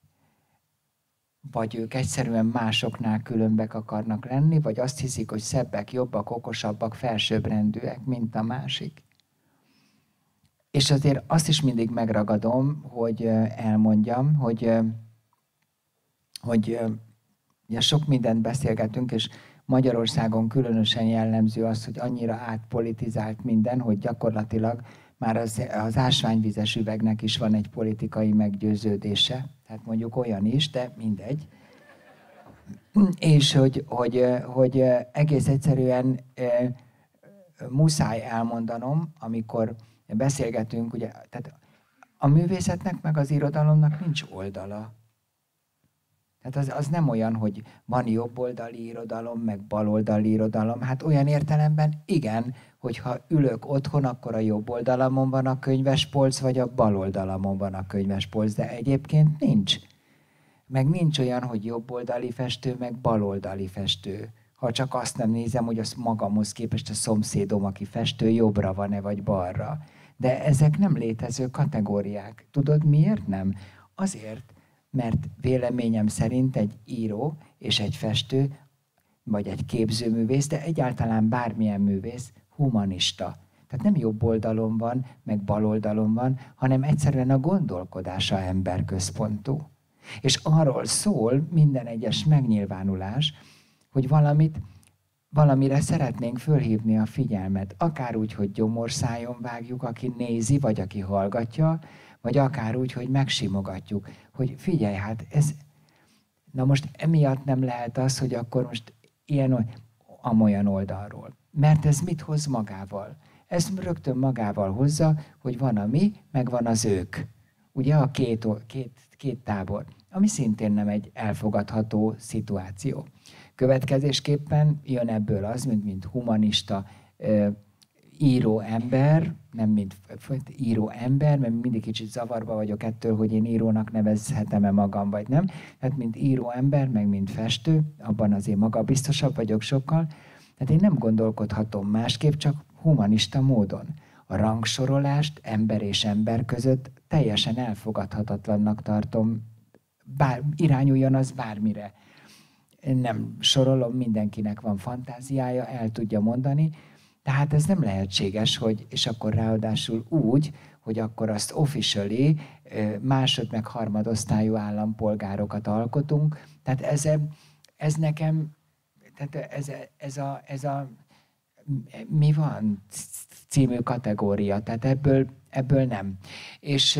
vagy ők egyszerűen másoknál különbek akarnak lenni, vagy azt hiszik, hogy szebbek, jobbak, okosabbak, felsőbbrendűek, mint a másik. És azért azt is mindig megragadom, hogy elmondjam, hogy, hogy ugye sok mindent beszélgetünk, és Magyarországon különösen jellemző az, hogy annyira átpolitizált minden, hogy gyakorlatilag már az, az ásványvizes üvegnek is van egy politikai meggyőződése. Tehát mondjuk olyan is, de mindegy. És hogy, hogy, hogy egész egyszerűen e, muszáj elmondanom, amikor beszélgetünk, ugye, tehát a művészetnek meg az irodalomnak nincs oldala. Tehát az, az nem olyan, hogy van jobboldali irodalom, meg baloldali irodalom. Hát olyan értelemben igen, hogyha ülök otthon, akkor a jobb oldalamon van a könyvespolc, vagy a bal oldalamon van a könyvespolc, de egyébként nincs. Meg nincs olyan, hogy jobboldali festő, meg baloldali festő. Ha csak azt nem nézem, hogy az magamhoz képest a szomszédom, aki festő, jobbra van-e, vagy balra. De ezek nem létező kategóriák. Tudod, miért nem? Azért, mert véleményem szerint egy író és egy festő, vagy egy képzőművész, de egyáltalán bármilyen művész humanista. Tehát nem jobb oldalon van, meg bal oldalon van, hanem egyszerűen a gondolkodása emberközpontú. És arról szól minden egyes megnyilvánulás, hogy valamit, valamire szeretnénk fölhívni a figyelmet. Akár úgy, hogy gyomorszájon vágjuk, aki nézi, vagy aki hallgatja, vagy akár úgy, hogy megsimogatjuk, hogy figyelj, hát ez... Na most emiatt nem lehet az, hogy akkor most ilyen amolyan oldalról. Mert ez mit hoz magával? Ez rögtön magával hozza, hogy van a mi, meg van az ők. Ugye a két, két, két tábor, ami szintén nem egy elfogadható szituáció. Következésképpen jön ebből az, mint, mint humanista, író ember, nem mint író ember, mert mindig kicsit zavarba vagyok ettől, hogy én írónak nevezhetem-e magam, vagy nem. Tehát mint író ember, meg mint festő, abban azért magabiztosabb vagyok sokkal. Tehát én nem gondolkodhatom másképp, csak humanista módon. A rangsorolást ember és ember között teljesen elfogadhatatlannak tartom, bár, irányuljon az bármire. Én nem sorolom, mindenkinek van fantáziája, el tudja mondani, tehát ez nem lehetséges, hogy, és akkor ráadásul úgy, hogy akkor azt officially másod meg harmadosztályú állampolgárokat alkotunk. Tehát ez, ez nekem, tehát ez, ez, a, ez a mi van című kategória, tehát ebből, ebből nem. És,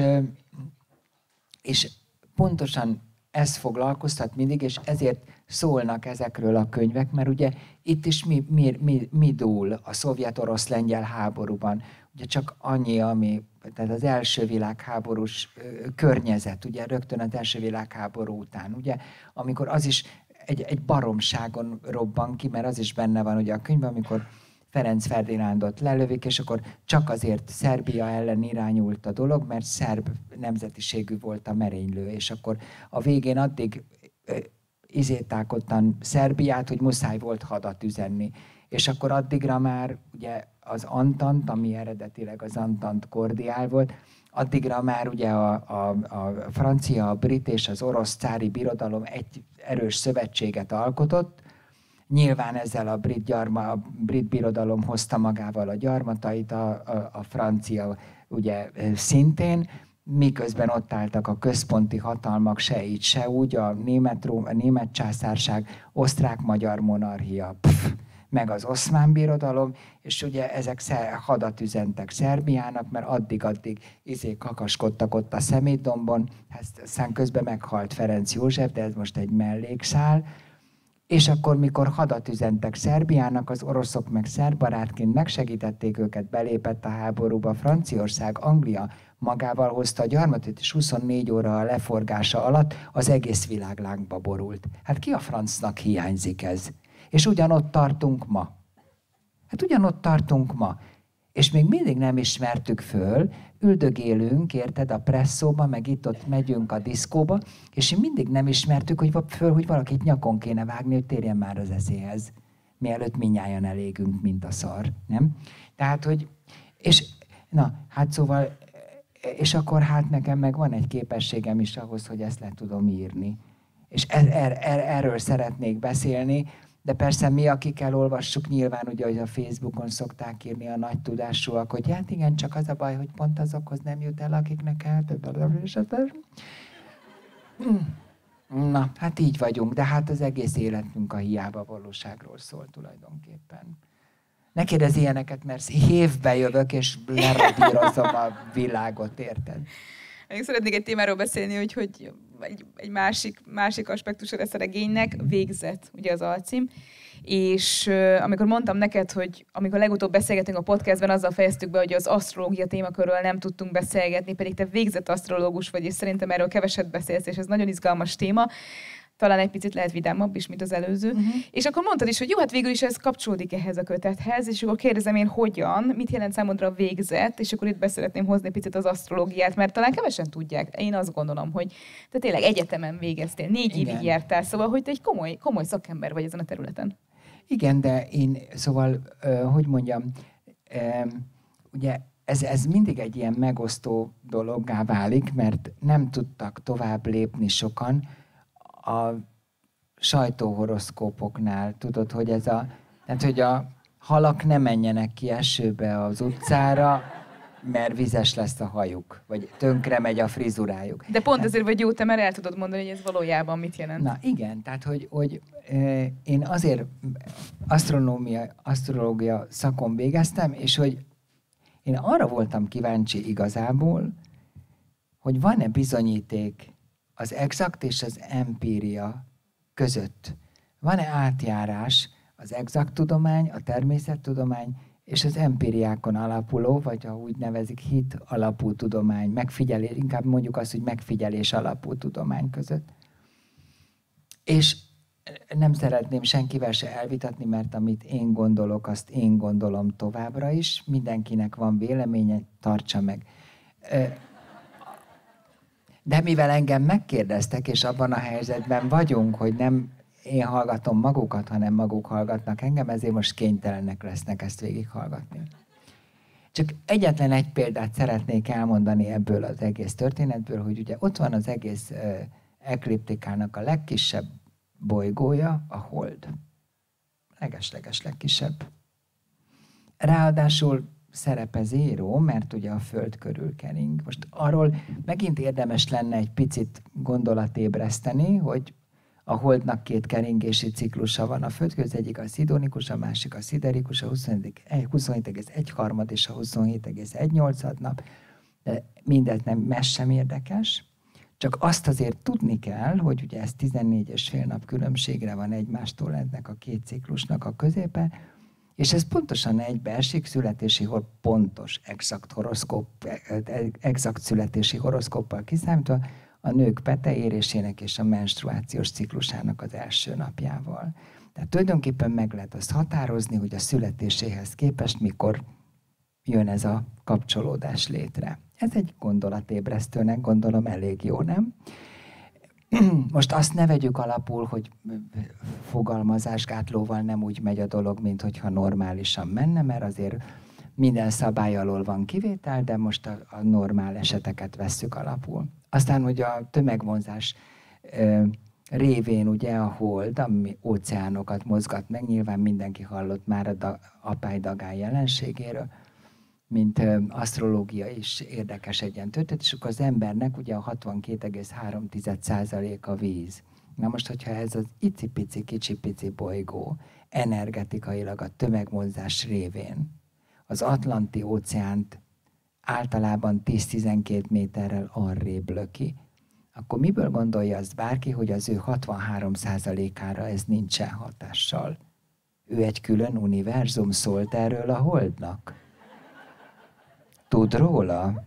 és pontosan ez foglalkoztat mindig, és ezért szólnak ezekről a könyvek, mert ugye itt is mi, mi, mi, mi dúl a szovjet-orosz-lengyel háborúban. Ugye csak annyi, ami, tehát az első világháborús környezet, ugye rögtön az első világháború után, ugye, amikor az is egy, egy baromságon robban ki, mert az is benne van ugye a könyvben, amikor Ferenc Ferdinándot lelövik, és akkor csak azért Szerbia ellen irányult a dolog, mert szerb nemzetiségű volt a merénylő, és akkor a végén addig izétálkodtan Szerbiát, hogy muszáj volt hadat üzenni. És akkor addigra már ugye az Antant, ami eredetileg az Antant kordiál volt, addigra már ugye a, a, a francia, a brit és az orosz cári birodalom egy erős szövetséget alkotott. Nyilván ezzel a brit, gyarma, a brit birodalom hozta magával a gyarmatait, a, a, a francia ugye szintén, miközben ott álltak a központi hatalmak, se így, se úgy, a német, a német császárság, osztrák-magyar monarchia, pff, meg az oszmán birodalom, és ugye ezek hadat üzentek Szerbiának, mert addig-addig izé kakaskodtak ott a Szemétdombon, aztán közben meghalt Ferenc József, de ez most egy mellékszál, és akkor, mikor hadat üzentek Szerbiának, az oroszok meg szerbarátként megsegítették őket, belépett a háborúba Franciaország, Anglia, magával hozta a gyarmatot, és huszonnégy óra a leforgása alatt az egész világ lángba borult. Hát ki a francnak hiányzik ez? És ugyanott tartunk ma. Hát ugyanott tartunk ma. És még mindig nem ismertük föl, üldögélünk, érted, a presszóba, meg itt-ott megyünk a diszkóba, és mindig nem ismertük hogy föl, hogy valakit nyakon kéne vágni, hogy térjen már az eszéhez. Mielőtt mindnyájan elégünk, mint a szar, nem? Tehát, hogy... És Na, hát szóval, és akkor hát nekem meg van egy képességem is ahhoz, hogy ezt le tudom írni. És er, er, er, erről szeretnék beszélni, de persze mi, akik elolvassuk, nyilván ugye, hogy a Facebookon szokták írni a nagy tudásúak, hogy hát igen, csak az a baj, hogy pont azokhoz nem jut el, akiknek el... Na, hát így vagyunk, de hát az egész életünk a hiába valóságról szól tulajdonképpen. Ne kérdezz ilyeneket, mert hévbe jövök, és leradírozom a világot, érted? Én szeretnék egy témáról beszélni, hogy, hogy egy, egy másik, másik aspektusa lesz a regénynek, Végzet, ugye az alcím. És uh, amikor mondtam neked, hogy amikor legutóbb beszélgetünk a podcastben, azzal fejeztük be, hogy az asztrológia témakörről nem tudtunk beszélgetni, pedig te végzett asztrológus vagy, és szerintem erről keveset beszélsz, és ez nagyon izgalmas téma. Talán egy picit lehet vidámabb is, mint az előző. Uh-huh. És akkor mondtad is, hogy jó, hát végül is ez kapcsolódik ehhez a kötethez, és akkor kérdezem én, hogyan, mit jelent számodra a végzet, és akkor itt beszeretném hozni picit az asztrológiát, mert talán kevesen tudják. Én azt gondolom, hogy te tényleg egyetemen végeztél, négy Igen. évig jártál, szóval, hogy te egy komoly, komoly szakember vagy ezen a területen. Igen, de én, szóval, uh, hogy mondjam, um, ugye ez, ez mindig egy ilyen megosztó dologgá válik, mert nem tudtak tovább lépni sokan a sajtóhoroszkópoknál. Tudod, hogy ez a, tehát, hogy a halak ne menjenek ki esőbe az utcára, mert vizes lesz a hajuk, vagy tönkre megy a frizurájuk. De pont ezért vagy jó te, mert el tudod mondani, hogy ez valójában mit jelent. Na igen, tehát hogy, hogy eh, én azért asztronómia, asztrológia szakon végeztem, és hogy én arra voltam kíváncsi igazából, hogy van-e bizonyíték az exakt és az empíria között. Van-e átjárás az exakt tudomány, a természettudomány és az empíriákon alapuló, vagy ha úgy nevezik, hit alapú tudomány, megfigyelés, inkább mondjuk azt, hogy megfigyelés alapú tudomány között. És nem szeretném senkivel se elvitatni, mert amit én gondolok, azt én gondolom továbbra is. Mindenkinek van véleménye, tartsa meg. De mivel engem megkérdeztek, és abban a helyzetben vagyunk, hogy nem én hallgatom magukat, hanem maguk hallgatnak engem, ezért most kénytelenek lesznek ezt végighallgatni. Csak egyetlen egy példát szeretnék elmondani ebből az egész történetből, hogy ugye ott van az egész uh, ekliptikának a legkisebb bolygója, a Hold. Leges-leges legkisebb. Ráadásul szerepe zéró, mert ugye a Föld körül kering. Most arról megint érdemes lenne egy picit gondolatébreszteni, hogy a Holdnak két keringési ciklusa van. A Föld az egyik a szidonikus, a másik a sziderikus, a huszonhét egész egy harmad és a huszonhét egész egy nyolcad nap. De mindez nem, mes sem érdekes. Csak azt azért tudni kell, hogy ugye ez tizennégy és fél nap különbségre van egymástól ennek a két ciklusnak a középe, és ez pontosan egybeesik születési hor, pontos, exakt horoszkóp, exakt születési horoszkóppal kiszámítva a nők peteérésének és a menstruációs ciklusának az első napjával. Tehát tulajdonképpen meg lehet azt határozni, hogy a születéséhez képest mikor jön ez a kapcsolódás létre. Ez egy gondolatébresztőnek gondolom elég jó, nem? Most azt ne vegyük alapul, hogy fogalmazásgátlóval nem úgy megy a dolog, mint hogyha normálisan menne, mert azért minden szabály alól van kivétel, de most a, a normál eseteket vesszük alapul. Aztán, hogy a tömegvonzás ö, révén ugye a Hold, ami óceánokat mozgat meg, nyilván mindenki hallott már a da, apály-dagály jelenségéről, mint ö, asztrológia is érdekes egy ilyen történet, és akkor az embernek ugye a hatvankét egész három százalék a víz. Na most, hogyha ez az icipici, kicsipici bolygó energetikailag a tömegmozgás révén az Atlanti óceánt általában tíz-tizenkét méterrel arrébb löki, akkor miből gondolja azt bárki, hogy az ő hatvanhárom százalékára ez nincsen hatással? Ő egy külön univerzum, szólt erről a Holdnak? Tud róla?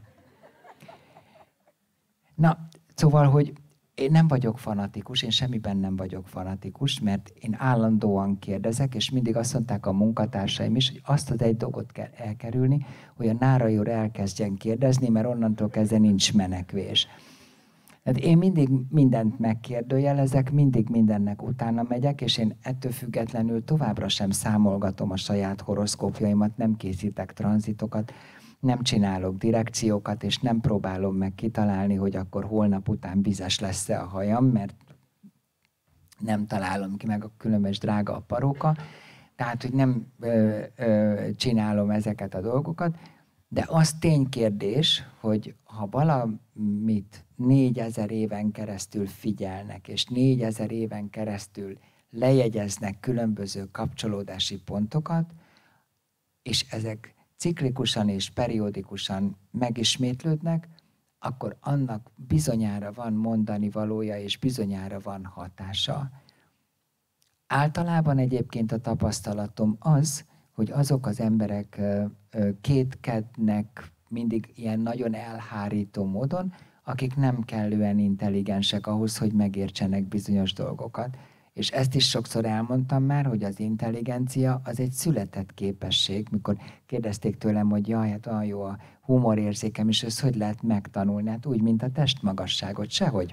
Na, szóval, hogy én nem vagyok fanatikus, én semmiben nem vagyok fanatikus, mert én állandóan kérdezek, és mindig azt mondták a munkatársaim is, hogy azt az egy dolgot kell elkerülni, hogy a Nárai úr elkezdjen kérdezni, mert onnantól kezdve nincs menekvés. Tehát én mindig mindent megkérdőjelezek, mindig mindennek utána megyek, és én ettől függetlenül továbbra sem számolgatom a saját horoszkópjaimat, nem készítek tranzitokat. nem csinálok direkciókat, és nem próbálom meg kitalálni, hogy akkor holnap után vizes lesz-e a hajam, mert nem találom ki, meg a különböző drága a paróka. Tehát, hogy nem ö, ö, csinálom ezeket a dolgokat, de az ténykérdés, hogy ha valamit négyezer éven keresztül figyelnek, és négyezer éven keresztül lejegyeznek különböző kapcsolódási pontokat, és ezek ciklikusan és periódikusan megismétlődnek, akkor annak bizonyára van mondani valója, és bizonyára van hatása. Általában egyébként a tapasztalatom az, hogy azok az emberek kétkednek mindig ilyen nagyon elhárító módon, akik nem kellően intelligensek ahhoz, hogy megértsenek bizonyos dolgokat. És ezt is sokszor elmondtam már, hogy az intelligencia az egy született képesség. Mikor kérdezték tőlem, hogy jaj, hát olyan jó a humorérzékem, és ezt hogy lehet megtanulni? Hát úgy, mint a testmagasságot, sehogy.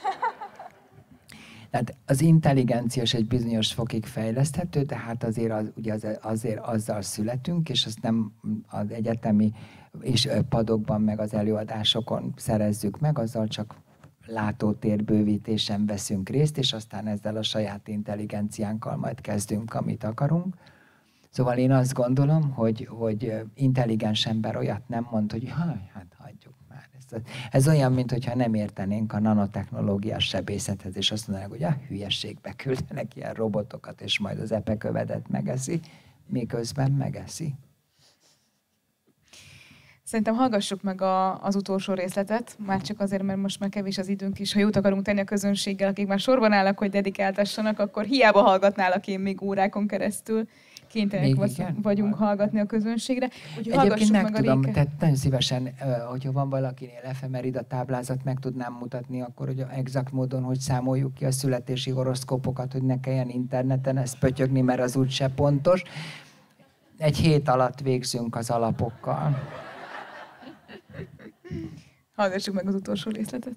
Tehát az intelligencia is egy bizonyos fokig fejleszthető, tehát azért, az, ugye az, azért azzal születünk, és azt nem az egyetemi és padokban, meg az előadásokon szerezzük meg, azzal csak látótérbővítésen veszünk részt, és aztán ezzel a saját intelligenciánkkal majd kezdünk, amit akarunk. Szóval én azt gondolom, hogy, hogy intelligens ember olyat nem mond, hogy haj, hát hagyjuk már. Ez, ez olyan, mintha nem értenénk a nanotechnológiás sebészethez, és azt mondanák, hogy a hülyeségbe küldenek ilyen robotokat, és majd az epekövedet megeszi, miközben megeszi. Szerintem hallgassuk meg a, az utolsó részletet, már csak azért, mert most már kevés az időnk is. Ha jót akarunk tenni a közönséggel, akik már sorban állnak, hogy dedikáltassanak, akkor hiába hallgatnálak én még órákon keresztül. Kénytelenek vagyunk hallgatni a közönségre. Úgyhogy egyébként meg meg a tudom, Réke. tehát nagyon szívesen, hogyha van valakinél efemerida táblázat, meg tudnám mutatni akkor, hogy exakt módon, hogy számoljuk ki a születési horoszkópokat, hogy ne kelljen interneten ezt pötyögni, mert az úgyse pontos. Egy hét alatt végzünk az alapokkal. Hallgassuk meg az utolsó részletet.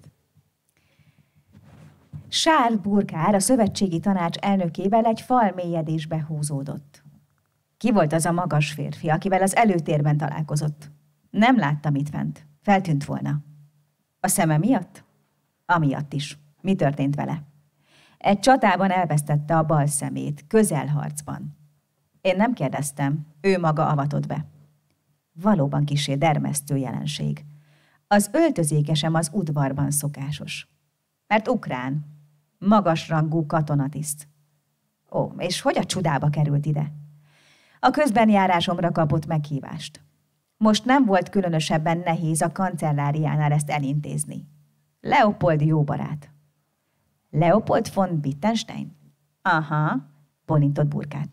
Charles Burkár a szövetségi tanács elnökével egy fal mélyedésbe húzódott. Ki volt az a magas férfi, akivel az előtérben találkozott? Nem látta mit fent. Feltűnt volna. A szeme miatt? Amiatt is. Mi történt vele? Egy csatában elvesztette a bal szemét, közelharcban. Én nem kérdeztem, ő maga avatott be. Valóban kissé dermesztő jelenség. Az öltözékesem az udvarban szokásos. Mert ukrán, magasrangú katonatiszt. Ó, és hogy a csudába került ide? A közbenjárásomra kapott meghívást. Most nem volt különösebben nehéz a kancelláriánál ezt elintézni. Leopold jó barát. Leopold von Wittgenstein? Aha, bólintott Burkát.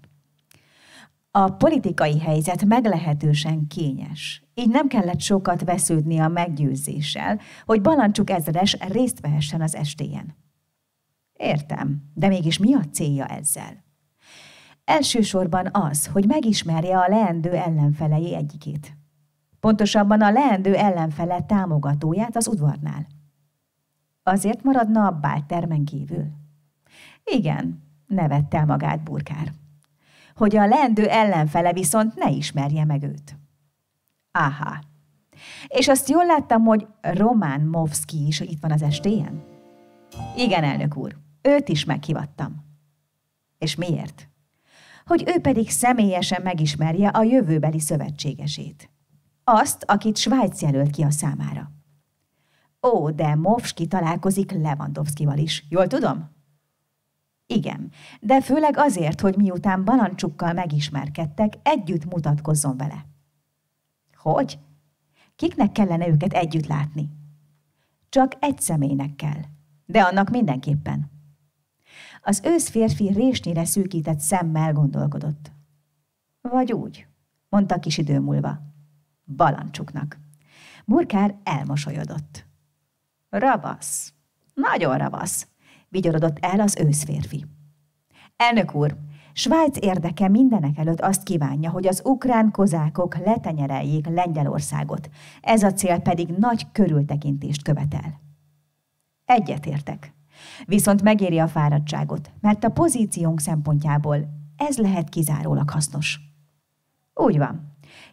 A politikai helyzet meglehetősen kényes. Így nem kellett sokat vesződni a meggyőzéssel, hogy Balancsuk ezredes részt vehessen az estéjen. Értem, de mégis mi a célja ezzel? Elsősorban az, hogy megismerje a leendő ellenfelei egyikét. Pontosabban a leendő ellenfele támogatóját az udvarnál. Azért maradna a báltermen kívül? Igen, nevette el magát Burkár. Hogy a leendő ellenfele viszont ne ismerje meg őt. Áhá. És azt jól láttam, hogy Román Movszki is itt van az estéjen? Igen, elnök úr, őt is meghívattam. És miért? Hogy ő pedig személyesen megismerje a jövőbeli szövetségesét. Azt, akit Svájc jelölt ki a számára. Ó, de Movszki találkozik Lewandowskival is, jól tudom? Igen, de főleg azért, hogy miután Balancsukkal megismerkedtek, együtt mutatkozzon vele. Hogy? Kiknek kellene őket együtt látni? Csak egy személynek kell, de annak mindenképpen. Az őszférfi résnyire szűkített szemmel gondolkodott. Vagy úgy, mondta kis idő múlva. Balancsuknak. Burkár elmosolyodott. Ravasz, nagyon ravasz, vigyorodott el az őszférfi. Elnök úr, Svájc érdeke mindenek előtt azt kívánja, hogy az ukrán kozákok letenyereljék Lengyelországot. Ez a cél pedig nagy körültekintést követel. Egyetértek. Viszont megéri a fáradtságot, mert a pozíciónk szempontjából ez lehet kizárólag hasznos. Úgy van,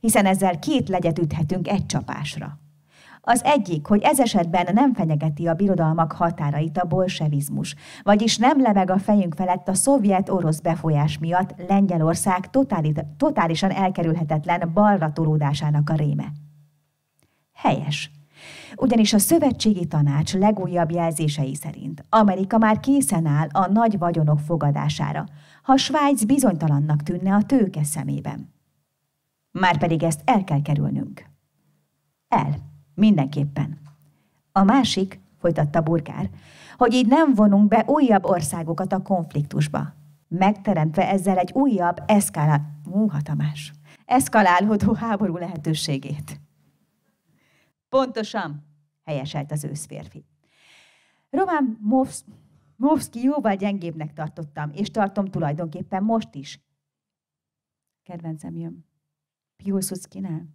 hiszen ezzel két legyet üthetünk egy csapásra. Az egyik, hogy ez esetben nem fenyegeti a birodalmak határait a bolsevizmus, vagyis nem lebeg a fejünk felett a szovjet-orosz befolyás miatt Lengyelország totálisan elkerülhetetlen balra tolódásának a réme. Helyes. Ugyanis a szövetségi tanács legújabb jelzései szerint Amerika már készen áll a nagy vagyonok fogadására, ha Svájc bizonytalannak tűnne a tőke szemében. Márpedig ezt el kell kerülnünk. El. Mindenképpen. A másik, folytatta Burkár, hogy így nem vonunk be újabb országokat a konfliktusba, megteremtve ezzel egy újabb eszkálá... Húha, Tamás. eszkalálódó háború lehetőségét. Pontosan, helyeselt az őszférfi. Roman Movszki jóval gyengébbnek tartottam, és tartom tulajdonképpen most is. Kedvencem jön. Piłsudszkinál.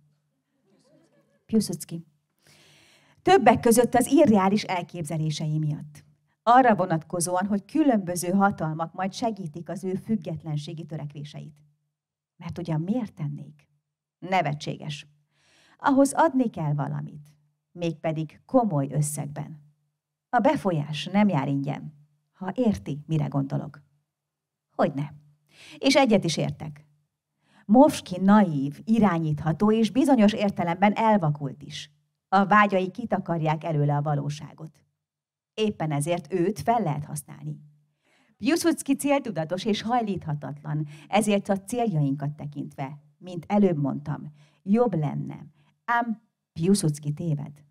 Piłsudszki. Többek között az irreális elképzelései miatt. Arra vonatkozóan, hogy különböző hatalmak majd segítik az ő függetlenségi törekvéseit. Mert ugyan miért tennék? Nevetséges. Ahhoz adni kell valamit, mégpedig komoly összegben. A befolyás nem jár ingyen, ha érti, mire gondolok. Hogyne. És egyet is értek. Movszki naív, irányítható és bizonyos értelemben elvakult is. A vágyai kitakarják előle a valóságot. Éppen ezért őt fel lehet használni. Piłsudszki céltudatos és hajlíthatatlan, ezért a céljainkat tekintve, mint előbb mondtam, jobb lenne, ám Piłsudszki téved.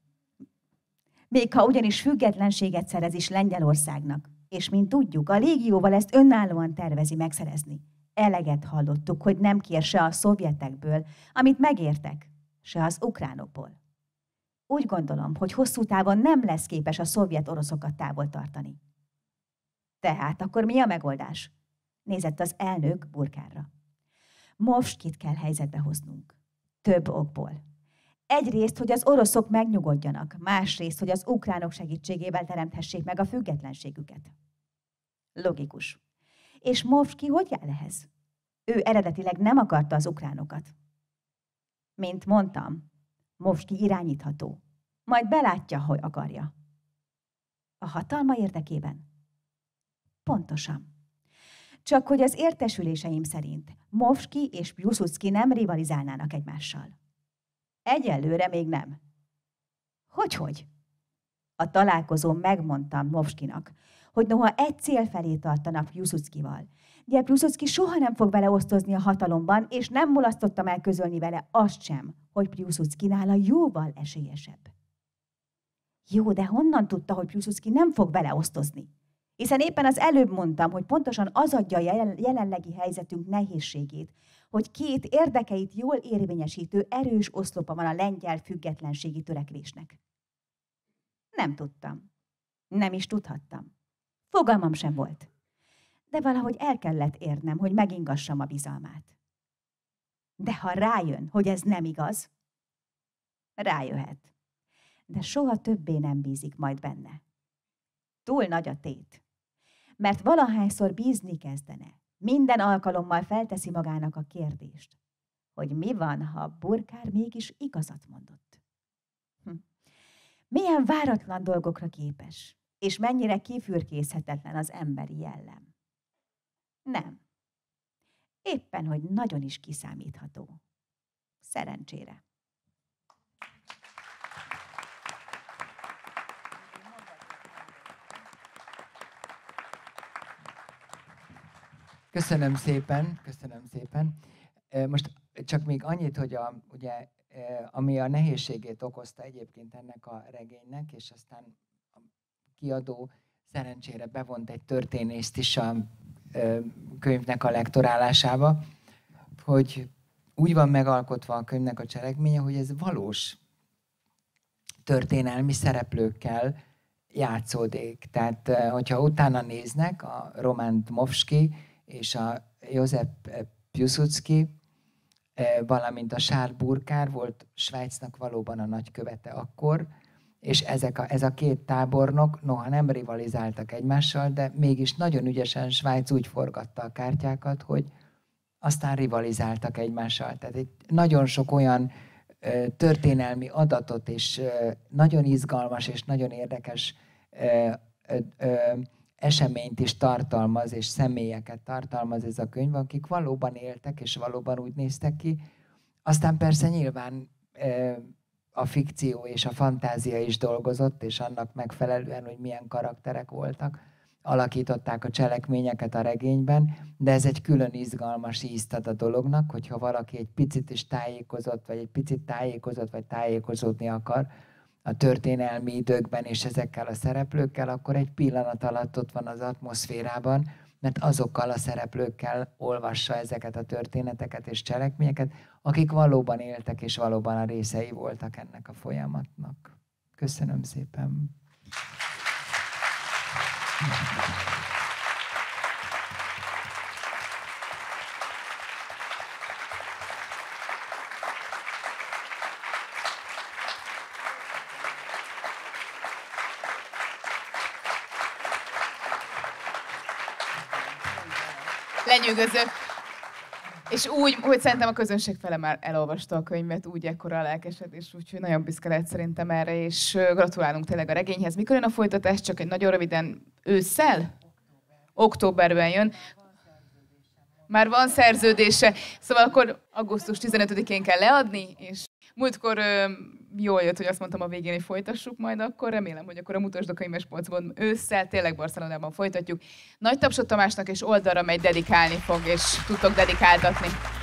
Még ha ugyanis függetlenséget szerez is Lengyelországnak, és mint tudjuk, a légióval ezt önállóan tervezi megszerezni. Eleget hallottuk, hogy nem kér se a szovjetekből, amit megértek, se az ukránokból. Úgy gondolom, hogy hosszú távon nem lesz képes a szovjet oroszokat távol tartani. Tehát akkor mi a megoldás? Nézett az elnök Burkárra. Movszkit kell helyzetbe hoznunk. Több okból. Egyrészt, hogy az oroszok megnyugodjanak, másrészt, hogy az ukránok segítségével teremthessék meg a függetlenségüket. Logikus. És Movszki hogy áll ehhez? Ő eredetileg nem akarta az ukránokat. Mint mondtam, Movszki irányítható. Majd belátja, hogy akarja. A hatalma érdekében? Pontosan. Csak hogy az értesüléseim szerint Movszki és Piłsudszki nem rivalizálnának egymással. Egyelőre még nem. Hogyhogy? A találkozón megmondtam Movszkinak, hogy noha egy cél felé tartanak Piłsudszkival, de Piłsudszki soha nem fog vele osztozni a hatalomban, és nem mulasztottam el közölni vele azt sem, hogy Piłsudszki nála jóval esélyesebb. Jó, de honnan tudta, hogy Piłsudszki nem fog vele osztozni? Hiszen éppen az előbb mondtam, hogy pontosan az adja a jelenlegi helyzetünk nehézségét, hogy két érdekeit jól érvényesítő erős oszlopa van a lengyel függetlenségi törekvésnek. Nem tudtam. Nem is tudhattam. Fogalmam sem volt. De valahogy el kellett érnem, hogy megingassam a bizalmát. De ha rájön, hogy ez nem igaz, rájöhet. De soha többé nem bízik majd benne. Túl nagy a tét. Mert valahányszor bízni kezdene, minden alkalommal felteszi magának a kérdést, hogy mi van, ha Burkár mégis igazat mondott. Hm. Milyen váratlan dolgokra képes, és mennyire kifürkészhetetlen az emberi jellem. Nem. Éppen, hogy nagyon is kiszámítható. Szerencsére. Köszönöm szépen, köszönöm szépen. Most csak még annyit, hogy a, ugye, ami a nehézségét okozta egyébként ennek a regénynek, és aztán a kiadó szerencsére bevont egy történészt is a könyvnek a lektorálásába, hogy úgy van megalkotva a könyvnek a cselekménye, hogy ez valós történelmi szereplőkkel játszódik. Tehát, hogyha utána néznek, a Roman Movszki és a József Piłsudszki, valamint a Charles Burkár volt Svájcnak valóban a nagykövete akkor, és ezek a, ez a két tábornok noha nem rivalizáltak egymással, de mégis nagyon ügyesen Svájc úgy forgatta a kártyákat, hogy aztán rivalizáltak egymással. Tehát egy nagyon sok olyan ö, történelmi adatot és ö, nagyon izgalmas és nagyon érdekes ö, ö, ö, eseményt is tartalmaz, és személyeket tartalmaz ez a könyv, akik valóban éltek, és valóban úgy néztek ki. Aztán persze nyilván ö, a fikció és a fantázia is dolgozott, és annak megfelelően, hogy milyen karakterek voltak, alakították a cselekményeket a regényben, de ez egy külön izgalmas ízt ad a dolognak, hogyha valaki egy picit is tájékozott, vagy egy picit tájékozott, vagy tájékozódni akar a történelmi időkben és ezekkel a szereplőkkel, akkor egy pillanat alatt ott van az atmoszférában, mert azokkal a szereplőkkel olvassa ezeket a történeteket és cselekményeket, akik valóban éltek és valóban a részei voltak ennek a folyamatnak. Köszönöm szépen! Lenyűgöző. És úgy, hogy szerintem a közönség fele már elolvasta a könyvet, úgy ekkora a lelkesedés, úgyhogy nagyon büszke lehet szerintem erre, és gratulálunk tényleg a regényhez. Mikor jön a folytatás? Csak egy nagyon röviden ősszel? Októberben jön. Már van szerződése. Szóval akkor augusztus tizenötödikén kell leadni, és múltkor ö, jól jött, hogy azt mondtam a végén, hogy folytassuk majd, akkor remélem, hogy akkor a Mutasd a könyves polcban ősszel, tényleg Barcelonában folytatjuk. Nagy tapsot Tamásnak, és oldalra megy dedikálni fog, és tudtok dedikáltatni.